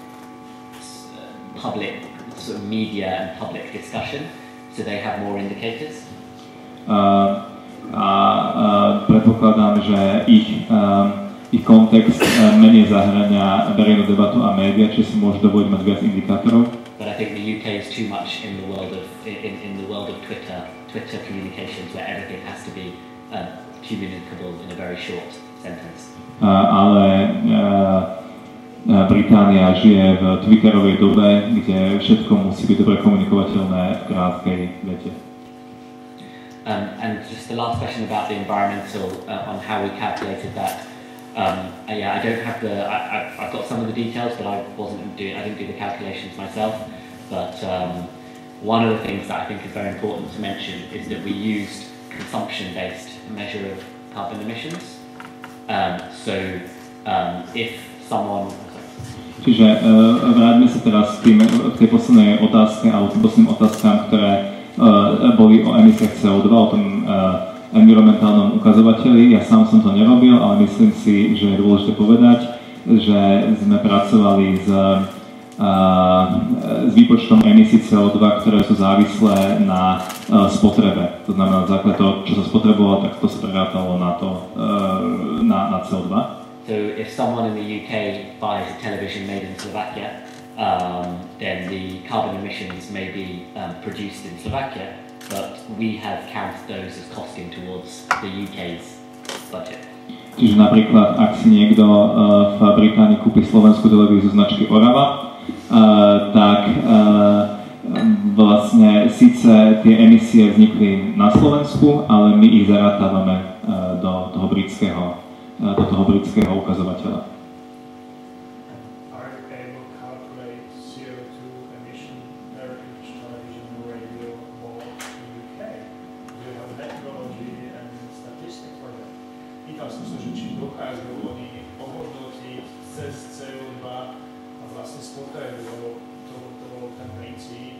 public sort of media and public discussion, so they have more indicators. Uh, a uh, predpokladám, že ich, um, ich kontext uh, menej zahrania verejnú debatu a média, či si môžu dovoliť mať viac indikátorov. But I think the U K is too much in the world of in, in the world of Twitter, Twitter communications, where everything has to be um, communicable in a very short sentence. Uh, ale uh, Británia žije v Twitterovej dobe, kde všetko musí byť dobre komunikovateľné v krátkej vete. Um, and just the last question about the environmental, uh, on how we calculated that. Um, uh, yeah, I don't have the. I, I, I've got some of the details, but I wasn't doing. I didn't do the calculations myself. But um, one of the things that I think is very important to mention is that we used consumption-based measure of carbon emissions. Um, so um, if someone. Čiže uh, vráťme sa teraz k, tým, k tej poslednej otázke alebo k posledným otázkam, ktoré uh, boli o emisiách C O dva, o tom uh, environmentálnom ukazovateli. Ja sám som to nerobil, ale myslím si, že je dôležité povedať, že sme pracovali s, s výpočtom emisí C O dva, ktoré sú závislé na spotrebe. To znamená, na základe toho, čo sa spotrebovalo, tak to sa prerátalo na, to, na, na C O dva. So if someone in the U K buys a television made in Slovakia, um, then the carbon emissions may be um, produced in Slovakia, but we have counted those as costing towards the U K's budget. Čiže napríklad, ak si niekto uh, v Británii kúpi slovenskú televíziu značky Orava, uh, tak uh, vlastne síce tie emisie vznikli na Slovensku, ale my ich zarátávame uh, do toho britského do toho britského ukazovateľa. Are you able to calculate C O two emission heritage television radio for the U K? Do you have a methodology and statistic for that? Pýtal som sa, že či dokážu oni ohodnotiť cez C O dva a vlastne spotrebu, lebo to, to bol ten princíp,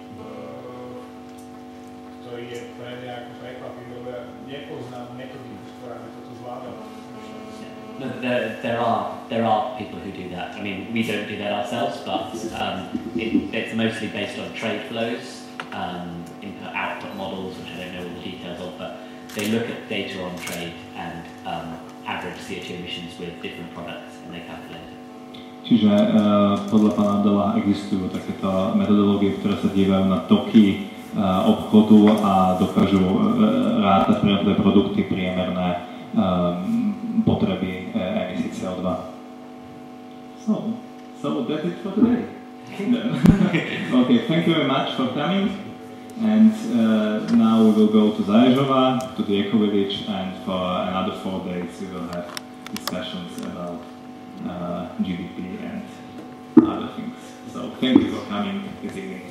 ktorý je pre mňa ako prekvapivý, lebo ja nepoznám metodiku, ktorá by toto zvládala. No, there, there are there are people who do that. I mean, we don't do that ourselves, but um, it, it's mostly based on trade flows, um, input-output models, which I don't know all the details of, but they look at data on trade and um, average C O two emissions with different products, and they calculate it. Čiže uh, podľa pána Abdala existujú takéto metodológie, ktoré sa dívajú na toky uh, obchodu a dokážu uh, rátať pre produkty priemerné um, potreby emisí C O dva. So, so that's it for today. Okay, thank you very much for coming. And uh, now we will go to Zaježova, to the Eco Village, and for another four days we will have discussions about uh, G D P and other things. So thank you for coming this evening.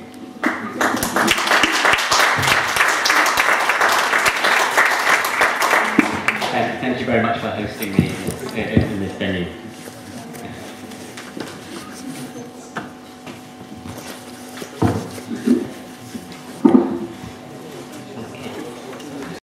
Thank you very much for hosting me in this venue.